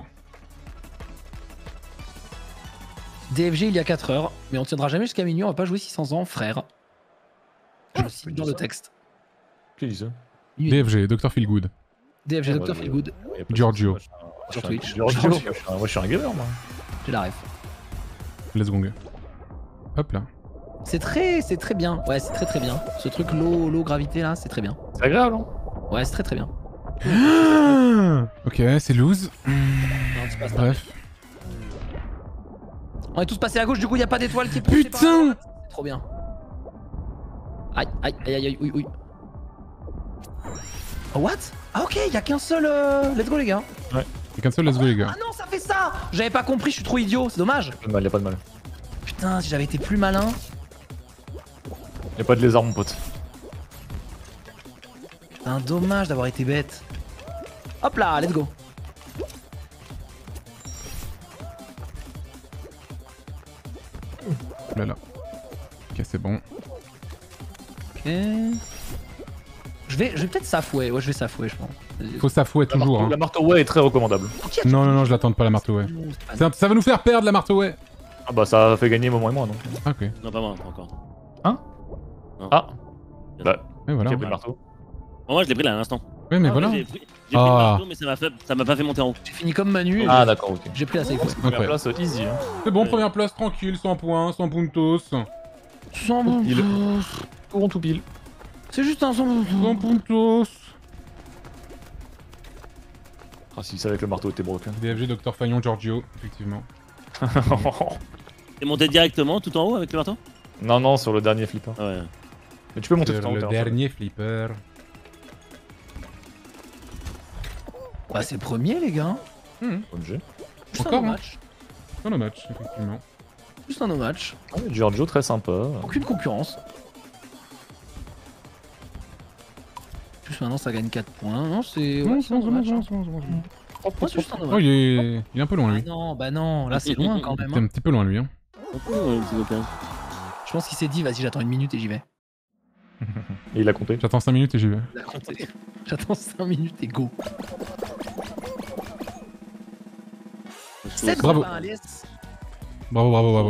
DFG il y a 4 heures, mais on tiendra jamais jusqu'à minuit, on va pas jouer 600 ans, frère. Je cite dans le texte. Qui dit ça? DFG, Dr. Feelgood. DFG Ouais, Dr. Feelgood, Y a pas de Giorgio. souci, sur Twitch. Giorgio. Moi, je suis un gamer, moi. J'ai la ref. Let's go. Hop là. C'est très bien. Ouais, c'est très bien. Ce truc low gravité là, c'est très bien. C'est agréable, hein? Ouais, c'est très bien. Ok, c'est loose. Non, tu passes pas. Bref. On est tous passés à gauche, du coup, y a pas d'étoile qui est poussée par la Putain! droite. C'est trop bien. Aïe, aïe, aïe, aïe, oui, oui. Oh, what? Ah, ok, y a qu'un seul. Let's go, les gars. C'est qu'un seul, let's go les gars. Ah non, ça fait ça! J'avais pas compris, je suis trop idiot, c'est dommage. Pas de mal, y a pas de mal. Putain, si j'avais été plus malin. Y a pas de lézard, mon pote. Putain, dommage d'avoir été bête. Hop là, let's go. Oh là là. Ok, c'est bon. Ok. Je vais peut-être safouer. Ouais, je vais safouer, je pense. Faut s'affouer toujours. Hein. La marteau ouais est très recommandable. Non, non, non, je l'attends pas la marteau, ouais. Ça va nous faire perdre la marteau, ouais. Ah bah ça a fait gagner Moment et moi, non? Ok. Non, pas moi, pas encore. Ah. Bah, Et voilà. qui a pris le marteau? Bon, moi je l'ai pris là à l'instant. Ouais, mais voilà. J'ai pris le Ah. marteau, mais ça m'a pas fait monter en haut. J'ai fini comme Manu. Ah d'accord, ok. J'ai pris la safe. Première Ouais. place easy, hein. C'est bon, première place, tranquille, 100 points, 100 puntos. Sans bon. Tout rond, tout pile. C'est juste un son. 100 puntos. Ah si, c'est avec le marteau était broken. DFG, Dr. Fagnon, Giorgio, effectivement. T'es monté directement tout en haut avec le marteau? Non, non, sur le dernier flipper. Ah ouais. Mais tu peux monter tout en Sur haut. le t'es un dernier flipper. Bah, c'est premier, les gars. Bon jeu. Juste Encore, un no hein. match. Dans le match, effectivement. Juste un no match. Ah, Giorgio très sympa. Aucune concurrence. Juste maintenant, ça gagne 4 points. Non, c'est. Ouais, c'est un no match. Ouais, c'est juste un no Oh, match. il est un peu loin, Ah lui. non, bah non, là c'est loin quand même. Il est hein. un petit peu loin, lui. Hein. Petit copain. Je pense qu'il s'est dit, vas-y, j'attends une minute et j'y vais. Et il a compté. J'attends 5 minutes et j'y vais. Il a compté. J'attends 5 minutes et go. 7 Bravo. copains, Alice. Bravo, bravo, bravo.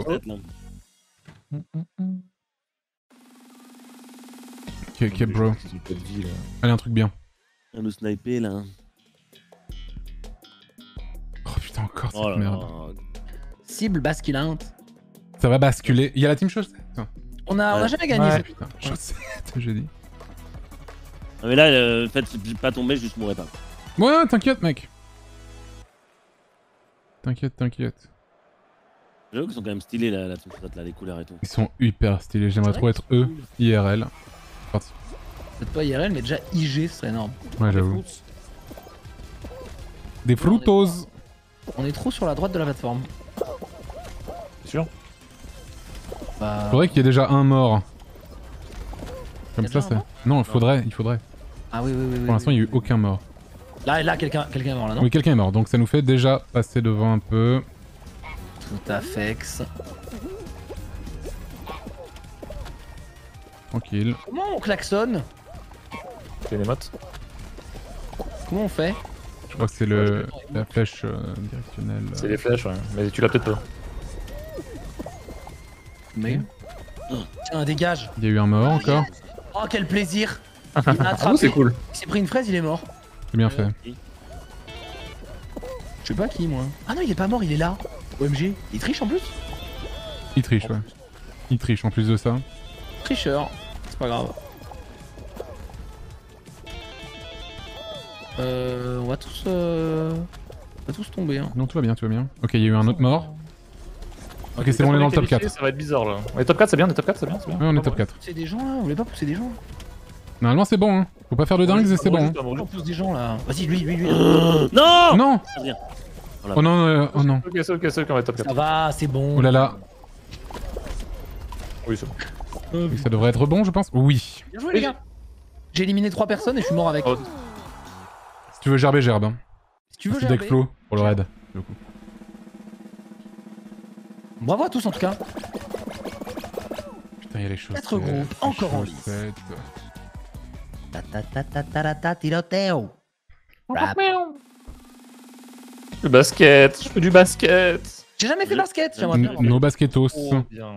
Ok, bro. Allez, un truc bien. On nous sniper là. Oh putain, encore cette Oh là merde. là. Cible basculante. Ça va basculer. Il y a la team chaussette. On a Ouais. jamais gagné. Ouais. ça. Putain, chaussette, j'ai dit. Non, mais là, le fait de pas tomber, je juste mourrais pas. Ouais, t'inquiète, mec. T'inquiète, t'inquiète. J'avoue qu'ils sont quand même stylés la team shot, là, les couleurs et tout. Ils sont hyper stylés. J'aimerais trop être eux, IRL. Parti. Peut-être pas IRL, mais déjà IG, ce serait énorme. Ouais, j'avoue. Des frutos. On est trop sur la droite de la plateforme. C'est sûr? Bah. Faudrait qu'il y ait déjà un mort. Comme Y a ça, déjà un c'est. mort Non, il faudrait. Ah oui, oui, oui. Pour l'instant, il n'y a eu aucun mort. Là, quelqu'un est mort là, non? Oui, quelqu'un est mort, donc ça nous fait déjà passer devant un peu. Tout à fait. Tranquille. Comment on klaxonne? C'est une émote. Comment on fait? Je crois que c'est la flèche directionnelle. C'est les flèches, ouais. Mais tu l'as peut-être pas. Mais. Tiens, dégage. Il y a eu un mort encore. Oh, quel plaisir! Il m'a Ah, attrapé. c'est cool. Il s'est pris une fraise, il est mort. C'est bien fait. Je sais pas qui, moi. Ah non, il est pas mort, il est là. OMG. Il triche en plus? Il triche, ouais. Il triche en plus de ça. Tricheur. C'est pas grave. On va tous tomber. Hein. Non, tout va bien, tout va bien. Ok, il y a eu un autre mort. Ok, c'est bon, on est dans le top 4. Ça va être bizarre là. On est top 4, c'est bien, on est top 4, c'est bien, c'est bien. Ouais, on est top 4. Pousser des gens là, vous voulez pas pousser des gens? Normalement, c'est bon, hein. Faut pas faire de dingues et c'est bon. Hein. On pousse des gens là. Vas-y, lui. Non. Non. Rien. Oh non, oh non. Ok, c'est ok, on va être top 4. Ça va, c'est bon. Oh là là. Oui, c'est bon. Oui, ça devrait être bon, je pense. Oui. Bien joué les gars. J'ai éliminé 3 personnes et je suis mort avec. Oh. Si tu veux gerber, gerbe. Hein. Si tu veux, Merci j'ai Deckflow pour le raid. Le coup. Bravo à tous en tout cas. Putain, il y a les choses. 4 groupes, encore en lice. Le basket, je fais du basket. J'ai jamais fait basket, j'aimerais bien. Nos basketos. Oh, bien.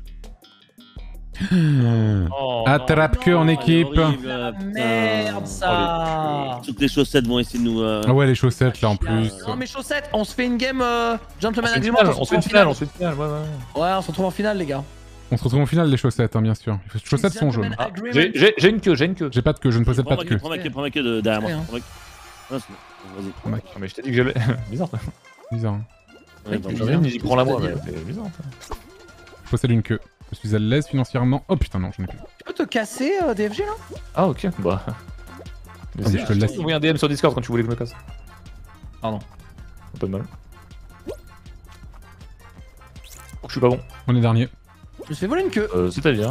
Oh, Attrape que en Oh, équipe. c'est horrible, putain. Merde ça. Toutes les chaussettes vont essayer de nous. Ah ouais, les chaussettes là en plus. Non mais chaussettes, on se fait une game Gentleman On se fait une Agreement. finale, on se fait une finale, on se fait une finale, ouais, ouais. Ouais, on se retrouve en finale les gars. On se retrouve en finale, les chaussettes, hein, bien sûr. Les chaussettes sont jaunes. Ah, j'ai une queue, j'ai une queue. J'ai pas de queue, je ne possède pas de queue. Prends ma queue de derrière moi. Ouais, hein. Prends ma queue. Non, c'est bon. Vas-y. Ah, mais je t'ai dit que j'allais. Bizarre. Bizarre. Hein. Ouais, dans le bizarre. jeu. Il prend la moi, mais c'est bizarre. Je possède une queue. Je suis à l'aise financièrement. Oh putain, non, j'en ai plus. Tu peux te casser DFG là? Ah, ok, bah. Mais Ah, mais je te le laisse. J'ai envoyé un DM sur Discord quand tu voulais que je me casse. Pardon. Pas de mal. Oh, je suis pas bon. On est dernier. Je me suis fait voler une queue. C'est-à-dire.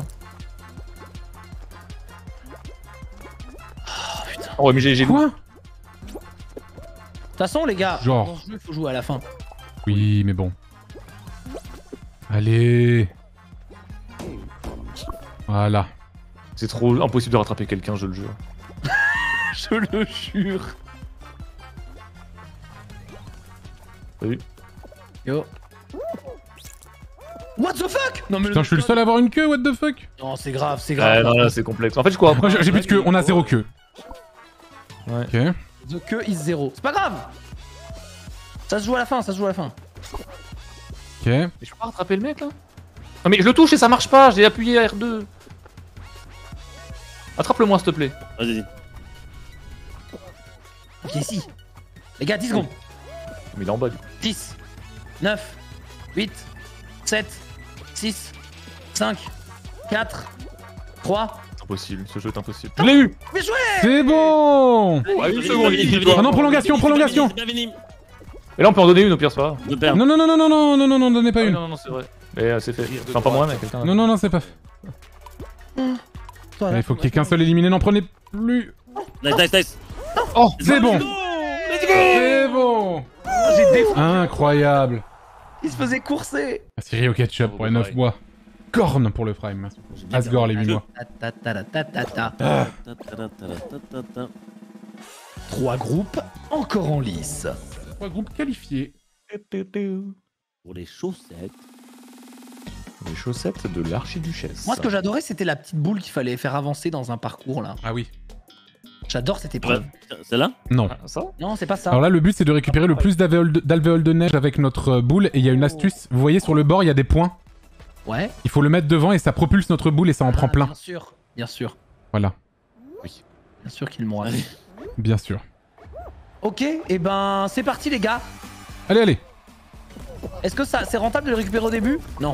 Oh ouais, mais j'ai vu. Quoi? De toute façon les gars, Genre. dans ce jeu il faut jouer à la fin. Oui, mais bon. Allez. Voilà. C'est trop impossible de rattraper quelqu'un, je le jure. Je le jure. Salut. Yo. What the fuck? Non mais Putain, je suis le seul à avoir une queue, what the fuck? Non c'est grave, c'est Ah grave. non, là c'est complexe. En fait, je crois. Oh, j'ai plus de queue, on a 0 queue. Ouais. Ok. The queue is 0. C'est pas grave. Ça se joue à la fin, ça se joue à la fin. Ok. Mais je peux pas rattraper le mec là? Non mais je le touche et ça marche pas, j'ai appuyé à R2. Attrape-le-moi s'il te plaît. Vas-y. Ok, si. Les gars, 10 secondes. Mais il est en bas du coup. 10, 9, 8, 7, 6, 5, 4, 3. C'est impossible, ce jeu est impossible. Je l'ai eu! Mais joué! C'est bon! Ah, une seconde, il Ah non, prolongation, prolongation. C'est bien fini. Et là on peut en donner une au pire, c'est pas grave. Je perds. Non, non, non, non, non, non, non, non, non, donnez pas Ah oui, une. non, non, c'est vrai. Mais c'est fait. Enfin, pas moi, mais quelqu'un. Non, non, non, c'est pas fait. Il faut qu'il y ait qu'un seul éliminé, n'en prenez plus. Nice. Oh, c'est bon! Let's go. C'est bon! J'ai défoncé. Incroyable! Il se faisait courser. Merci Rio Ketchup pour les 9 mois. Corne pour le prime, merci. Asgore les 8 mois. Ta ta ta ta ta ta. Ah. 3 groupes encore en lice. 3 groupes qualifiés. Pour les chaussettes. Les chaussettes de l'archiduchesse. Moi, ce que j'adorais, c'était la petite boule qu'il fallait faire avancer dans un parcours là. Ah oui. J'adore cette épreuve. Celle-là? Non. Ah, ça? Non, c'est pas ça. Alors là, le but c'est de récupérer le plus d'alvéoles de neige avec notre boule. Et il y a une astuce. Vous voyez sur le bord, il y a des points. Ouais. Il faut le mettre devant et ça propulse notre boule et ça en prend plein. Bien sûr. Bien sûr. Voilà. Bien sûr qu'ils m'ont raté. Bien sûr. Ok, et ben c'est parti les gars. Allez, allez. Est-ce que ça c'est rentable de le récupérer au début? Non.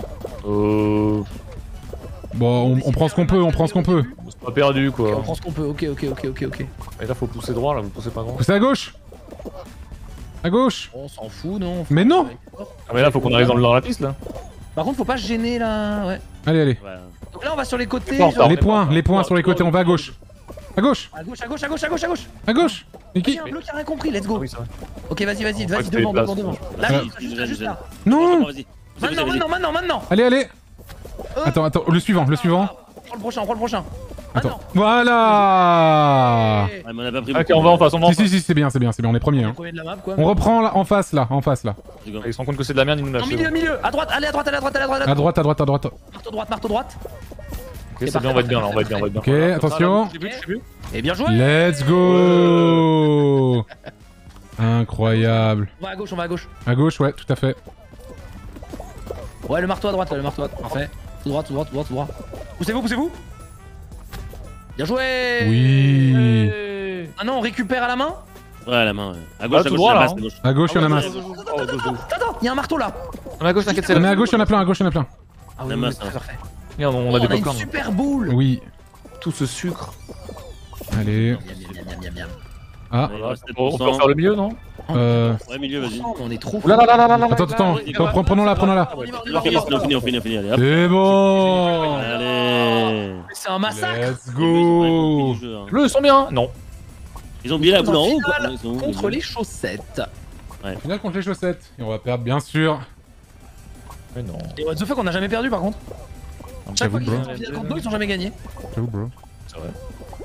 Bon, on prend ce qu'on peut, on prend ce qu'on peut. C'est pas perdu Ok, quoi. on prend ce qu'on peut. Ok. Et là, faut pousser droit, là, vous poussez pas grand. Poussez à gauche. À gauche. On s'en fout, non? Mais non. Ah, mais là, faut qu'on arrive dans la piste là. Par contre, faut pas se gêner là. Ouais. Allez, allez. Ouais. Donc là, on va sur les côtés. Fort, genre- fort. Les points sur les côtés, on va à gauche. À gauche. À gauche, à gauche, à gauche, à gauche, à gauche. À gauche. Et Il y qui? a un bleu qui a rien compris. Let's Ah go. oui, c'est vrai. Ok, vas-y, On va devant, créer devant, place. devant. Là, Vas-y, juste là. Non. Vas-y. Maintenant. Allez, allez. Attends, le suivant. Prends le prochain. Attends. Voilà. Ouais, mais on a pas pris Ok, beaucoup. on va en face, on va en face. Si, c'est bien, on est premier. Hein. Premier de la map, quoi. On reprend là, en face là. Ils se rendent compte que c'est de la merde, ils nous lâchent. En milieu. À droite, allez, à droite. À droite. Marteau droite. Ok, c'est bien, on va être bien là, on va être bien, on va être bien. Ok, attention. J'ai vu. Et bien joué. Let's go. Incroyable. On va à gauche, on va à gauche. À gauche, ouais, tout à fait. Ouais, le marteau à droite, là, le marteau à droite. Parfait. Tout droit, tout droit, tout droit, tout droit. Poussez-vous, poussez-vous. Bien joué. Oui. Ah non, on récupère à la main. Ouais, à la main. Ouais. À gauche, tout à gauche, droit, la là, masse, hein. à gauche. À gauche, il y en a masse. Attends, il y a un marteau là. On est à gauche, t'inquiète, c'est Mais là. à gauche, il y en a plein, à gauche, il y en a plein. Ah La masse, hein. parfait. Regarde, on a des On a une popcorn. super boule. Oui. Tout ce sucre. Allez. Miam, miam, miam, miam, miam. Ah, Il reste On peut 7%. faire le milieu, non? Ouais, milieu, vas-y. Oh, on est trop Oula là là là là là. attends. Prenons-la, prenons-la. On finit, allez, hop. C'est bon. Allez. C'est un massacre. Let's go. Le sont bien. Non. Ils ont oublié la boule en haut ou quoi Finale Ils sont où, contre les les chaussettes. Finale contre les chaussettes. Et on va perdre, bien sûr. Mais non. Et what the fuck, on a jamais perdu par contre. Chaque fois J'avoue, qu'ils bro. sont en finale contre nous, ils ont jamais gagné. J'avoue, bro. C'est vrai.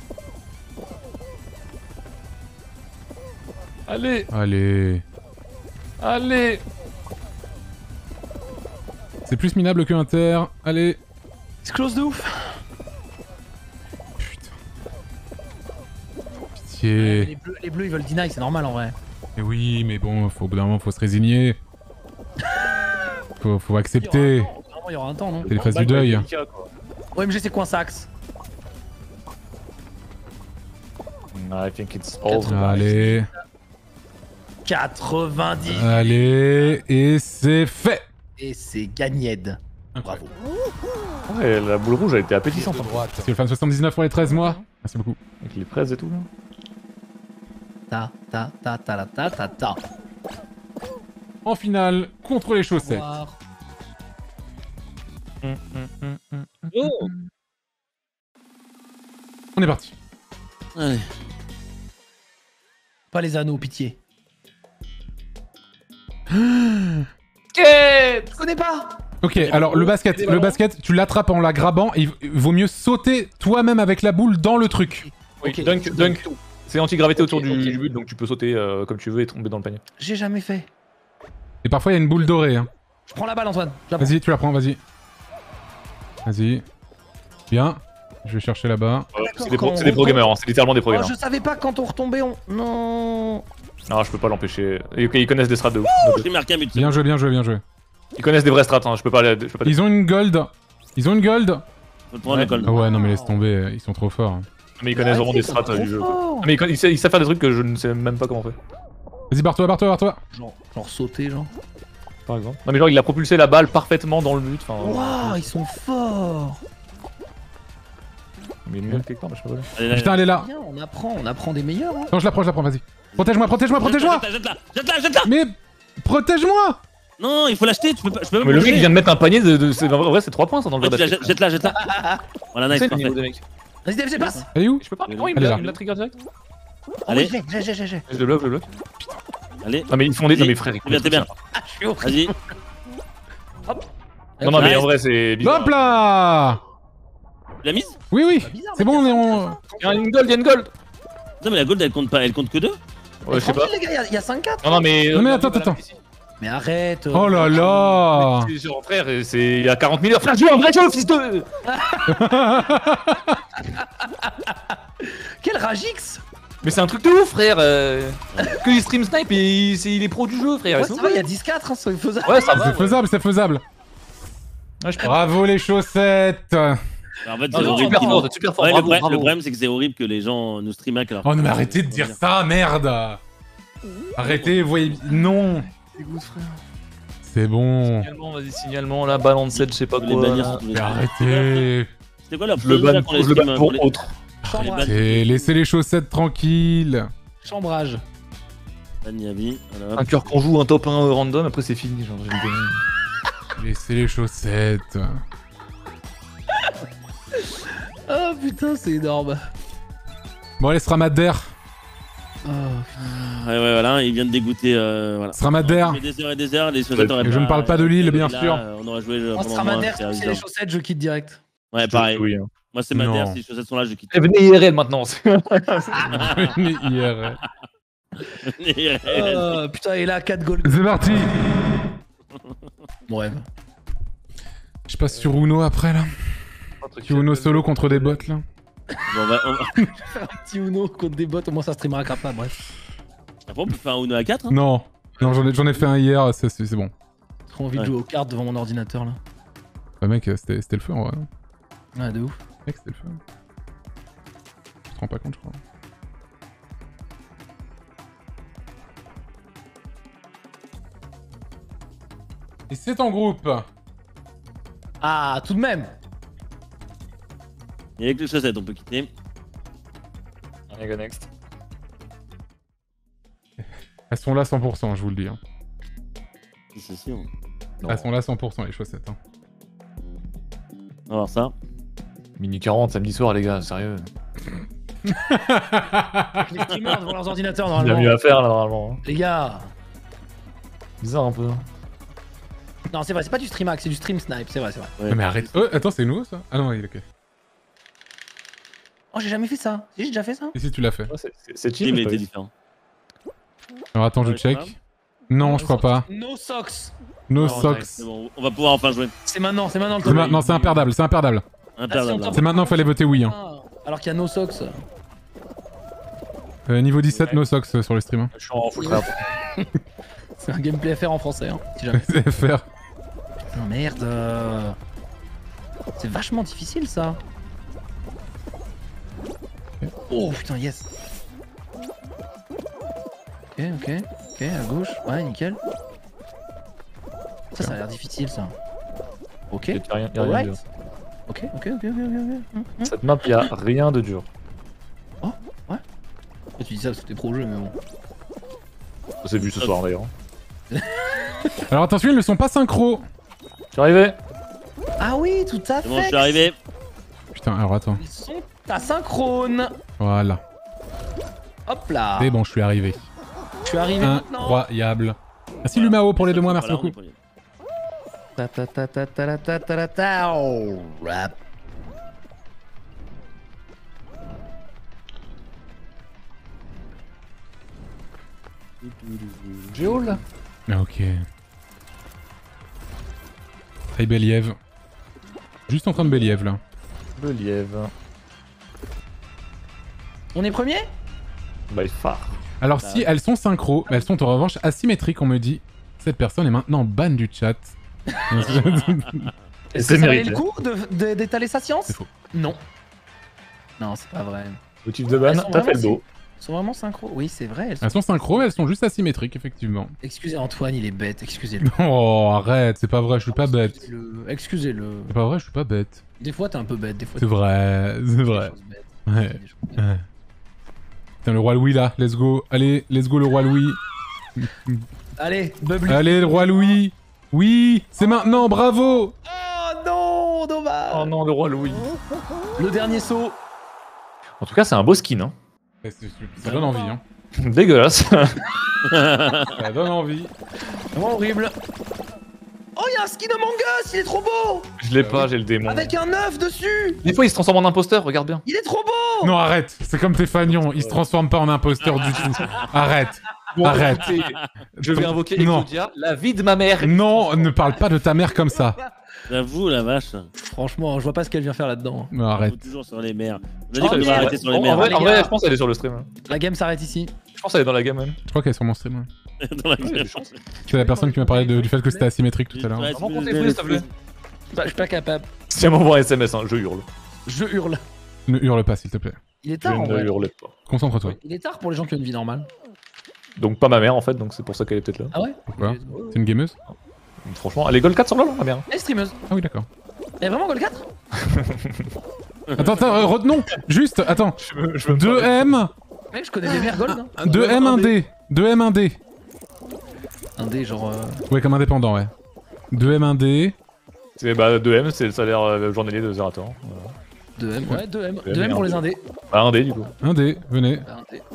Allez, Allez. allez. C'est plus minable que Inter. Allez. C'est close de ouf. Putain. Pitié. Les bleus ils veulent deny, c'est normal en vrai. Mais oui, mais bon, au bout d'un moment, faut se résigner. Faut accepter. Il y aura un temps, non? C'est les phases du deuil. OMG, c'est quoi ça, axe? I think it's all. Allez. 90. Allez. Et c'est fait. Et c'est gagned. Incroyable. Ouais, la boule rouge a été Tir appétissante. de droite. C'est le fan 79 pour les 13 mois. Merci beaucoup. Avec les fraises et tout là. Ta. En finale, contre les chaussettes. Oh. On est parti. Allez. Pas les anneaux, pitié. Quête. Je connais pas. Ok, alors le basket, tu l'attrapes en la grabant. Il vaut mieux sauter toi-même avec la boule dans le truc. Oui, Ok. dunk. C'est anti-gravité autour Ok. du but, donc tu peux sauter comme tu veux et tomber dans le panier. J'ai jamais fait. Et parfois il y a une boule dorée. Hein. Je prends la balle, Antoine. Je la prends. Vas-y, tu la prends, vas-y. Vas-y. Bien. Je vais chercher là-bas. C'est des pro gamers, hein, c'est littéralement des pro Oh, gamers. je savais pas quand on retombait, on. Non. Non, je peux pas l'empêcher. Ils connaissent des strats de ouf. J'ai marqué un but. Bien joué, bien joué, bien joué. Ils connaissent des vrais strats, hein, je peux pas les. Ils ont une gold. Ils ont une gold. Faut le prendre le col. Ah ouais, non mais laisse tomber, ils sont trop forts. Mais ils connaissent vraiment des strats du jeu. Quoi. Mais ils savent faire des trucs que je ne sais même pas comment on fait. Vas-y, barre-toi. Genre sauter, genre. Par exemple. Non, mais genre, il a propulsé la balle parfaitement dans le but. Enfin, Waouh, ils sont forts. Mais une gueule quelque part, mais je sais pas. Allez, Putain, elle est là. Bien, on apprend des meilleurs. Hein. Non, je la prends, vas-y. Protège-moi. Jette-la. Mais protège-moi. Non, il faut l'acheter, tu peux pas. Je peux Mais le mec, il vient de mettre un panier en vrai, c'est 3 points ça dans le Ouais, vrai tu la basket. jette-la. Voilà, nice, C'est le niveau parfait. des mecs. Vas-y, DFC, passe. Elle est où? Je peux pas. Elle Non, il est là. me l'a trigger direct. Allez, J'ai. Je le bloque. allez. Non, mais ils font des. Non, mais frère, ils T'es bien. Ah, je suis horrible. Vas-y. Non, mais Nice. en vrai, c'est bizarre. Hop là. Tu l'as mise? Oui. Bizarre, C'est mec, bon, il y a on est cinq en. quatre. Il y a une gold. Non, mais la gold elle compte pas, elle compte que 2. Ouais, je sais pas. Tranquille, les gars, il y a 5-4. Non, mais. Non, mais attends. Mais arrête. Oh là là. C'est genre, frère, il y a 40 000 heures. Frère, joue un vrai jeu, fils de. Quel Ragix. Mais c'est un truc de ouf, frère. Que il stream snipe et il est pro du jeu, frère. Ouais, ça va, il y a 10-4, hein, c'est faisable. Ouais, ça va. C'est faisable. Ouais, je pense. Bravo les chaussettes. En fait, Non, c'est t'es horrible. super fort, t'es super fort. Ouais, Bravo, le bravo. problème, c'est que c'est horrible que les gens nous stream hack alors. Oh non mais arrêtez de dire ça, merde. Arrêtez, vous voyez... Non. Dégoûte, frère. C'est bon. Signalement, vas-y, signalement, là, balance 7, je sais pas Les quoi. bannir là. sur tous les Mais streams. arrêtez. C'était quoi leur Je le banne pour les je le banne streams, pour les- autre. pour les Chambrage. bannes Et laissez les chaussettes tranquilles. Chambrage. Banyabi, voilà, hop. Un cœur qu'on joue, un top 1 random, après c'est fini. Genre, j'ai gagné. Laissez les chaussettes. Oh putain, c'est énorme. Bon allez, Sramader. Oh, Ouais, voilà, il vient de dégoûter. Voilà. Sramader. On a fait des heures et des heures, les chaussettes auraient Et je ne parle pas de Lille, bien là, sûr. On aurait joué Moi, pendant Stramader, un mois, c'est les chaussettes, je quitte direct. Ouais, pareil. Oui, hein. Moi, c'est Madère, Non. si les chaussettes sont là, je quitte. Eh, venez IRL maintenant. Mais hier. Putain, et là, 4 goals. C'est parti. Bon rêve. Je passe sur Uno après là. Tu Uno solo contre des bots là. Bon, on va... Petit Uno contre des bots, au moins ça streamera capable, bref. Après, on peut faire un Uno à 4 hein. Non, non, j'en ai fait un hier, c'est bon. J'ai trop envie de jouer aux cartes devant mon ordinateur là. Ouais, mec, c'était le feu en vrai. Ouais, de ouf. Mec, c'était le feu. Tu te rends pas compte, je crois. Et c'est en groupe. Ah, tout de même. Et avec les chaussettes, on peut quitter. Allez, go next. Elles sont là 100%, je vous le dis. Hein. C'est sûr. Non. Elles sont là 100% les chaussettes. Hein. On va voir ça. Mini 40 samedi soir, les gars, sérieux. Les streamers devant leurs ordinateurs Il y a normalement. mieux à faire là, normalement. Les gars. Bizarre un peu. Non, c'est vrai, c'est pas du stream hack, c'est du stream snipe, c'est vrai, c'est vrai. Ouais. Non, mais arrête. Oh, attends, c'est nouveau ça? Ah non, il est ok. Oh, j'ai jamais fait ça. Si, j'ai déjà fait ça. Et si tu l'as fait? Ouais, c'est Le chill, team mais était pas- différent. Alors attends, je Ouais, check. je sais Non, je crois pas. No socks. No Non, socks. c'est bon, on va pouvoir enfin jouer. C'est maintenant le C'est temps. maintenant, c'est imperdable, c'est imperdable. Imperdable. Ah, si, C'est maintenant, fallait voter oui. Hein. Ah, alors qu'il y a no socks. Niveau 17, no socks sur le stream. Hein. Je suis en full trap. C'est un gameplay FR en français, hein, si jamais. C'est FR. Oh merde. C'est vachement difficile ça. Oh putain, yes. Ok, ok, ok, à gauche. Ouais, nickel. Ça a l'air difficile ça. Ok. Y'a rien de Alright. dur. Ok, ok, ok, ok. Cette map, y'a rien de dur. Tu dis ça parce que t'es pro-jeu, mais bon. C'est vu ce soir d'ailleurs. Alors attention, ils ne sont pas synchro. Je suis arrivé. Ah oui, tout à C'est bon, je fait. suis arrivé. Putain, alors attends. Ils sont asynchrone. Voilà. Hop là. C'est bon, je suis arrivé. Je suis arrivé maintenant. Incroyable. Merci Lumao pour les 2 mois, merci Voilà, on est beaucoup. premier. Ta ta ta ta ta ta ta ta ta. Oh, rap. Géo là. Ah, ok. Hey Believ. Juste en train de Believ là. Le lièvre. On est premier? Bah By far. Alors si elles sont synchro, mais elles sont en revanche asymétriques, on me dit. Cette personne est maintenant ban du chat. Et Ça c'est valait mérité. le coup d'étaler sa science? C'est faux. Non. Non, c'est pas vrai. Motif de Elles ban, sont t'as fait le vraiment dos. Ils sont vraiment synchro. Oui, c'est vrai. Elles sont synchro, mais elles sont juste asymétriques, effectivement. Excusez Antoine, il est bête. Excusez-le. Oh, arrête, c'est pas vrai, je suis pas bête. Excusez-le. C'est pas vrai, je suis pas bête. Des fois, t'es un peu bête. Des fois, C'est vrai, c'est vrai. Ouais. Ouais. Putain, le roi Louis là, let's go. Allez, let's go le roi Louis. Allez, Bubbly. Allez, le roi Louis. Oui, c'est maintenant, bravo. Oh non, dommage. Oh non, le roi Louis. Le dernier saut. En tout cas, c'est un beau skin, hein. Ça donne envie, hein. Dégueulasse. Ça donne envie. Vraiment horrible. Oh, il y a un skin Among Us, il est trop beau. Je l'ai pas, j'ai le démon. Avec un œuf dessus. Des fois, il se transforme en imposteur, regarde bien. Il est trop beau. Non, arrête, c'est comme tes fagnons, ils se transforment pas en imposteur du tout. Arrête, arrête. écoutez, je vais invoquer Non. Exodia, la vie de ma mère. Non, ne parle pas de ta mère comme ça. J'avoue, la vache. Franchement, je vois pas ce qu'elle vient faire là-dedans. Non, On arrête. joue toujours sur les mers. On a dit Oh, qu'on devrait merde. arrêter sur les En mers. vrai, les en vrai, gars. je pense qu'elle est sur le stream. Hein. La game s'arrête ici. Je pense qu'elle est dans la game même. Je crois qu'elle est sur mon stream. Ouais. Dans la Ouais, gueule. j'ai chance. C'est la personne qui m'a parlé du fait que c'était asymétrique tout à l'heure. Ouais, Comment c'est compter le- plus, s'il te plaît Bah, je suis pas capable. Si elle m'envoie un SMS, hein, je hurle. Je hurle. Ne hurle pas, s'il te plaît. Il est Je tard en ne vrai. hurle pas. Concentre-toi. Il est tard pour les gens qui ont une vie normale. Donc pas ma mère en fait, donc c'est pour ça qu'elle est peut-être là. Ah ouais? Pourquoi C'est une gameuse? Donc, franchement, elle est gold 4 sur LoL, ma mère. Elle est streameuse. Ah oui, d'accord. Elle est vraiment goal 4? Attends, retenons. Juste, attends. Je veux 2M, Mec, je connais des mères gold. Hein. 2M, 1D. 2M, 1D. Un dé genre. Ouais, comme indépendant, ouais. 2M, 1D. C'est bah 2M, c'est le salaire journalier de Zerator. Voilà. 2M. Ouais, 2M. 2M 2M pour les indés. Bah 1D du coup. 1D, venez. Bah, un dé.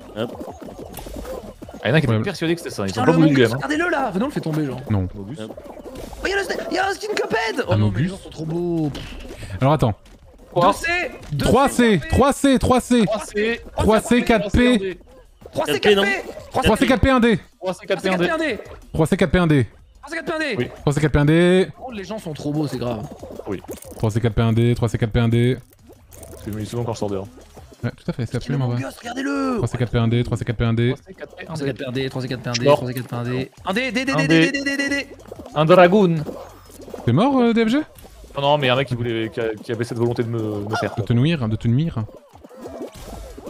Ah, y'en a qui Ouais. étaient persuadés que c'était ça, ils Putain, ont pas le voulu du Mogus, M. Hein. regardez-le là. Venons, on le fait tomber, genre. Non. Oh, il y a un skin Cuphead. Oh Un non, mais les Mogus. gens sont trop beaux. Alors attends. 2C. 3C, 3C, 3C. 3C, 3C, 4P. 3C, 4P, non 4P. 3C, 4P, 1D. 3C, 3C, 4P, 4P, 1D. 3C, 4P, 1D. 3C, 4P, 1D. Oui. 3C, 4P, 1D. Oh, les gens sont trop beaux, c'est grave. 3C4P1D, 3C4P1D. Je me dis souvent quand je sors dehors. Ouais, tout à fait, c'est absolument vrai. Regardez-le. 3C4P1D, 3C4P1D. 3C4PRD, 3C4PRD, Mort. 3C4PRD. Un dé, dé, dé, Un dé, dé. dé, dé, dé, dé. Un dragoon. T'es mort, DFG? Non, non, mais un mec qui avait cette volonté de me faire. De te nuire, de te nuire. Ok.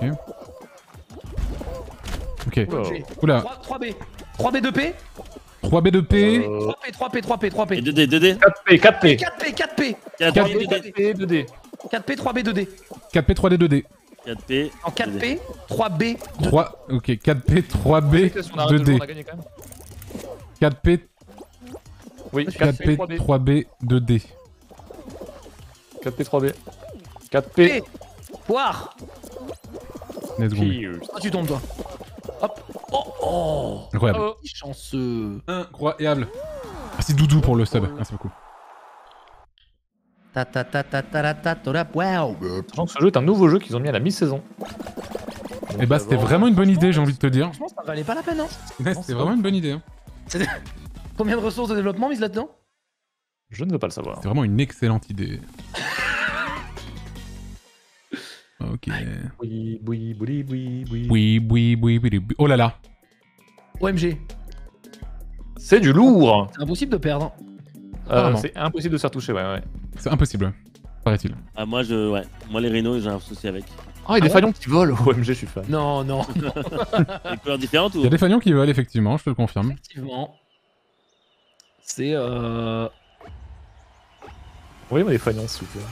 Ok. Oula. 3B. 3B 2P. 3B de P. 3P, 3P, 3P, 3P. Et 2D, 2D. 4P, 4P. 4P, 4P. 4P, 4P, 2D. 4P, 3B 2D. 4P, 3D, 2D. 4P. En 4P, 3B. 3. Ok, 4P, 3B, Si on arrête de jouer, on 2D. a gagné quand même. 4P, Oui, 4P, 4P, 3B. 3B, 2D. 4P, 3B. 4P. Poire. Let's go. Ah, tu tombes, toi. Hop. Oh, oh. Incroyable. Oh. Chanceux. Incroyable. Merci Doudou pour le sub. Merci beaucoup. Ta ta ta ta ta ta ta ta ta. Wow. Sachant que ce jeu est un nouveau jeu qu'ils ont mis à la mi-saison. Et bah, c'était vraiment une bonne idée, j'ai envie de te dire. Franchement, ça valait pas la peine, hein. Ouais, c'était vraiment une bonne idée. Hein. Combien de ressources de développement mises là-dedans? Je ne veux pas le savoir. C'est vraiment une excellente idée. Ok. Oui, oui, oui, oui, oui. Oui, oui, oui, oui, oui. Oh là là. OMG. C'est du lourd. C'est impossible de perdre. Apparemment. C'est impossible de se faire toucher, ouais, ouais. C'est impossible, paraît-il. Ah, moi, ouais. Moi, les rhinos, j'ai un souci avec. Ah, il y a des falions qui volent. OMG, je suis fan. Non, non, non. Les couleurs différentes Il ou y a des fanions qui veulent, effectivement, je te le confirme. Effectivement. C'est Oui, mais les falions, s'il vous plaît.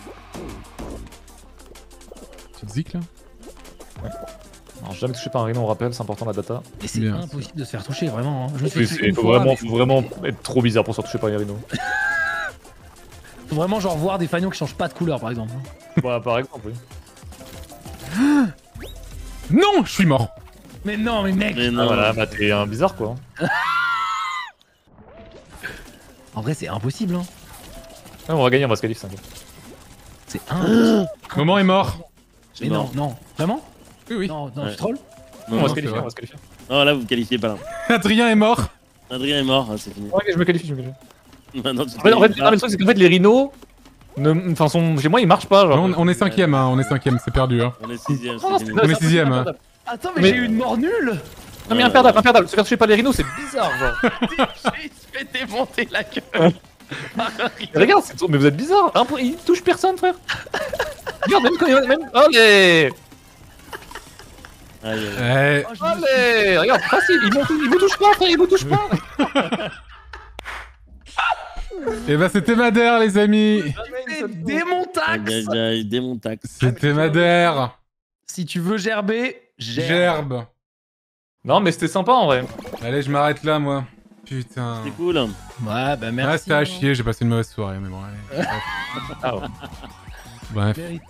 Petite zik là. Alors, jamais touché par un rhino, on rappelle, c'est important la data. Et c'est Bien. impossible de se faire toucher, vraiment. Hein. Je me suis Oui, fait il une faut fois, mais vraiment être trop bizarre pour se faire toucher par un rhino. faut vraiment genre voir des fanions qui changent pas de couleur, par exemple. Voilà, par exemple, oui. Non, je suis mort. Mais non, mais mec. Mais Ah, non. voilà, bah t'es un bizarre quoi. En vrai, c'est impossible. Hein. Ouais, on va gagner, on va se qualifier, t'inquiète. C'est impossible. Moment est mort. Mais non, non. Vraiment? Oui, oui. Non, non, Ouais. tu trolls? Non, On va non, se qualifier, vrai. on va se qualifier. non, là, vous me qualifiez pas là. Adrien est mort. Adrien est mort, hein, c'est fini. Ouais, je me qualifie, je me qualifie. Maintenant, tu te En fait, qualifies non, mais le truc, c'est qu'en fait, les rhinos. Enfin, chez moi, ils marchent pas. Genre. Non, on est cinquième, hein, on est cinquième, c'est perdu. Hein. On est 6ème, Non, c'est fini. On est sixième, hein. Attends, mais, Mais- j'ai eu une mort nulle. Non, mais imperdable, imperdable. Se faire toucher par les rhinos, c'est bizarre, genre. J'ai fait démonter la gueule. Mais regarde, c'est trop... mais vous êtes bizarre. Il touche personne, frère. Regarde, même quand il. Même... Allez. Aïe, aïe. Eh, Oh, je me suis- Allez. Regarde, facile. Il me touche pas, frère. Il me touche pas. et bah c'était Madère, les amis. fait démontax. Aïe, aïe, aïe, démontax. C'était Madère. Si tu veux gerber, gerbe. Gerbe. Non, mais c'était sympa en vrai. Allez, je m'arrête là, moi. Putain. C'est cool. Ouais, bah merci. Ouais, c'était à chier, j'ai passé une mauvaise soirée, mais bon, allez. Ah ouais. Bref. Vérité.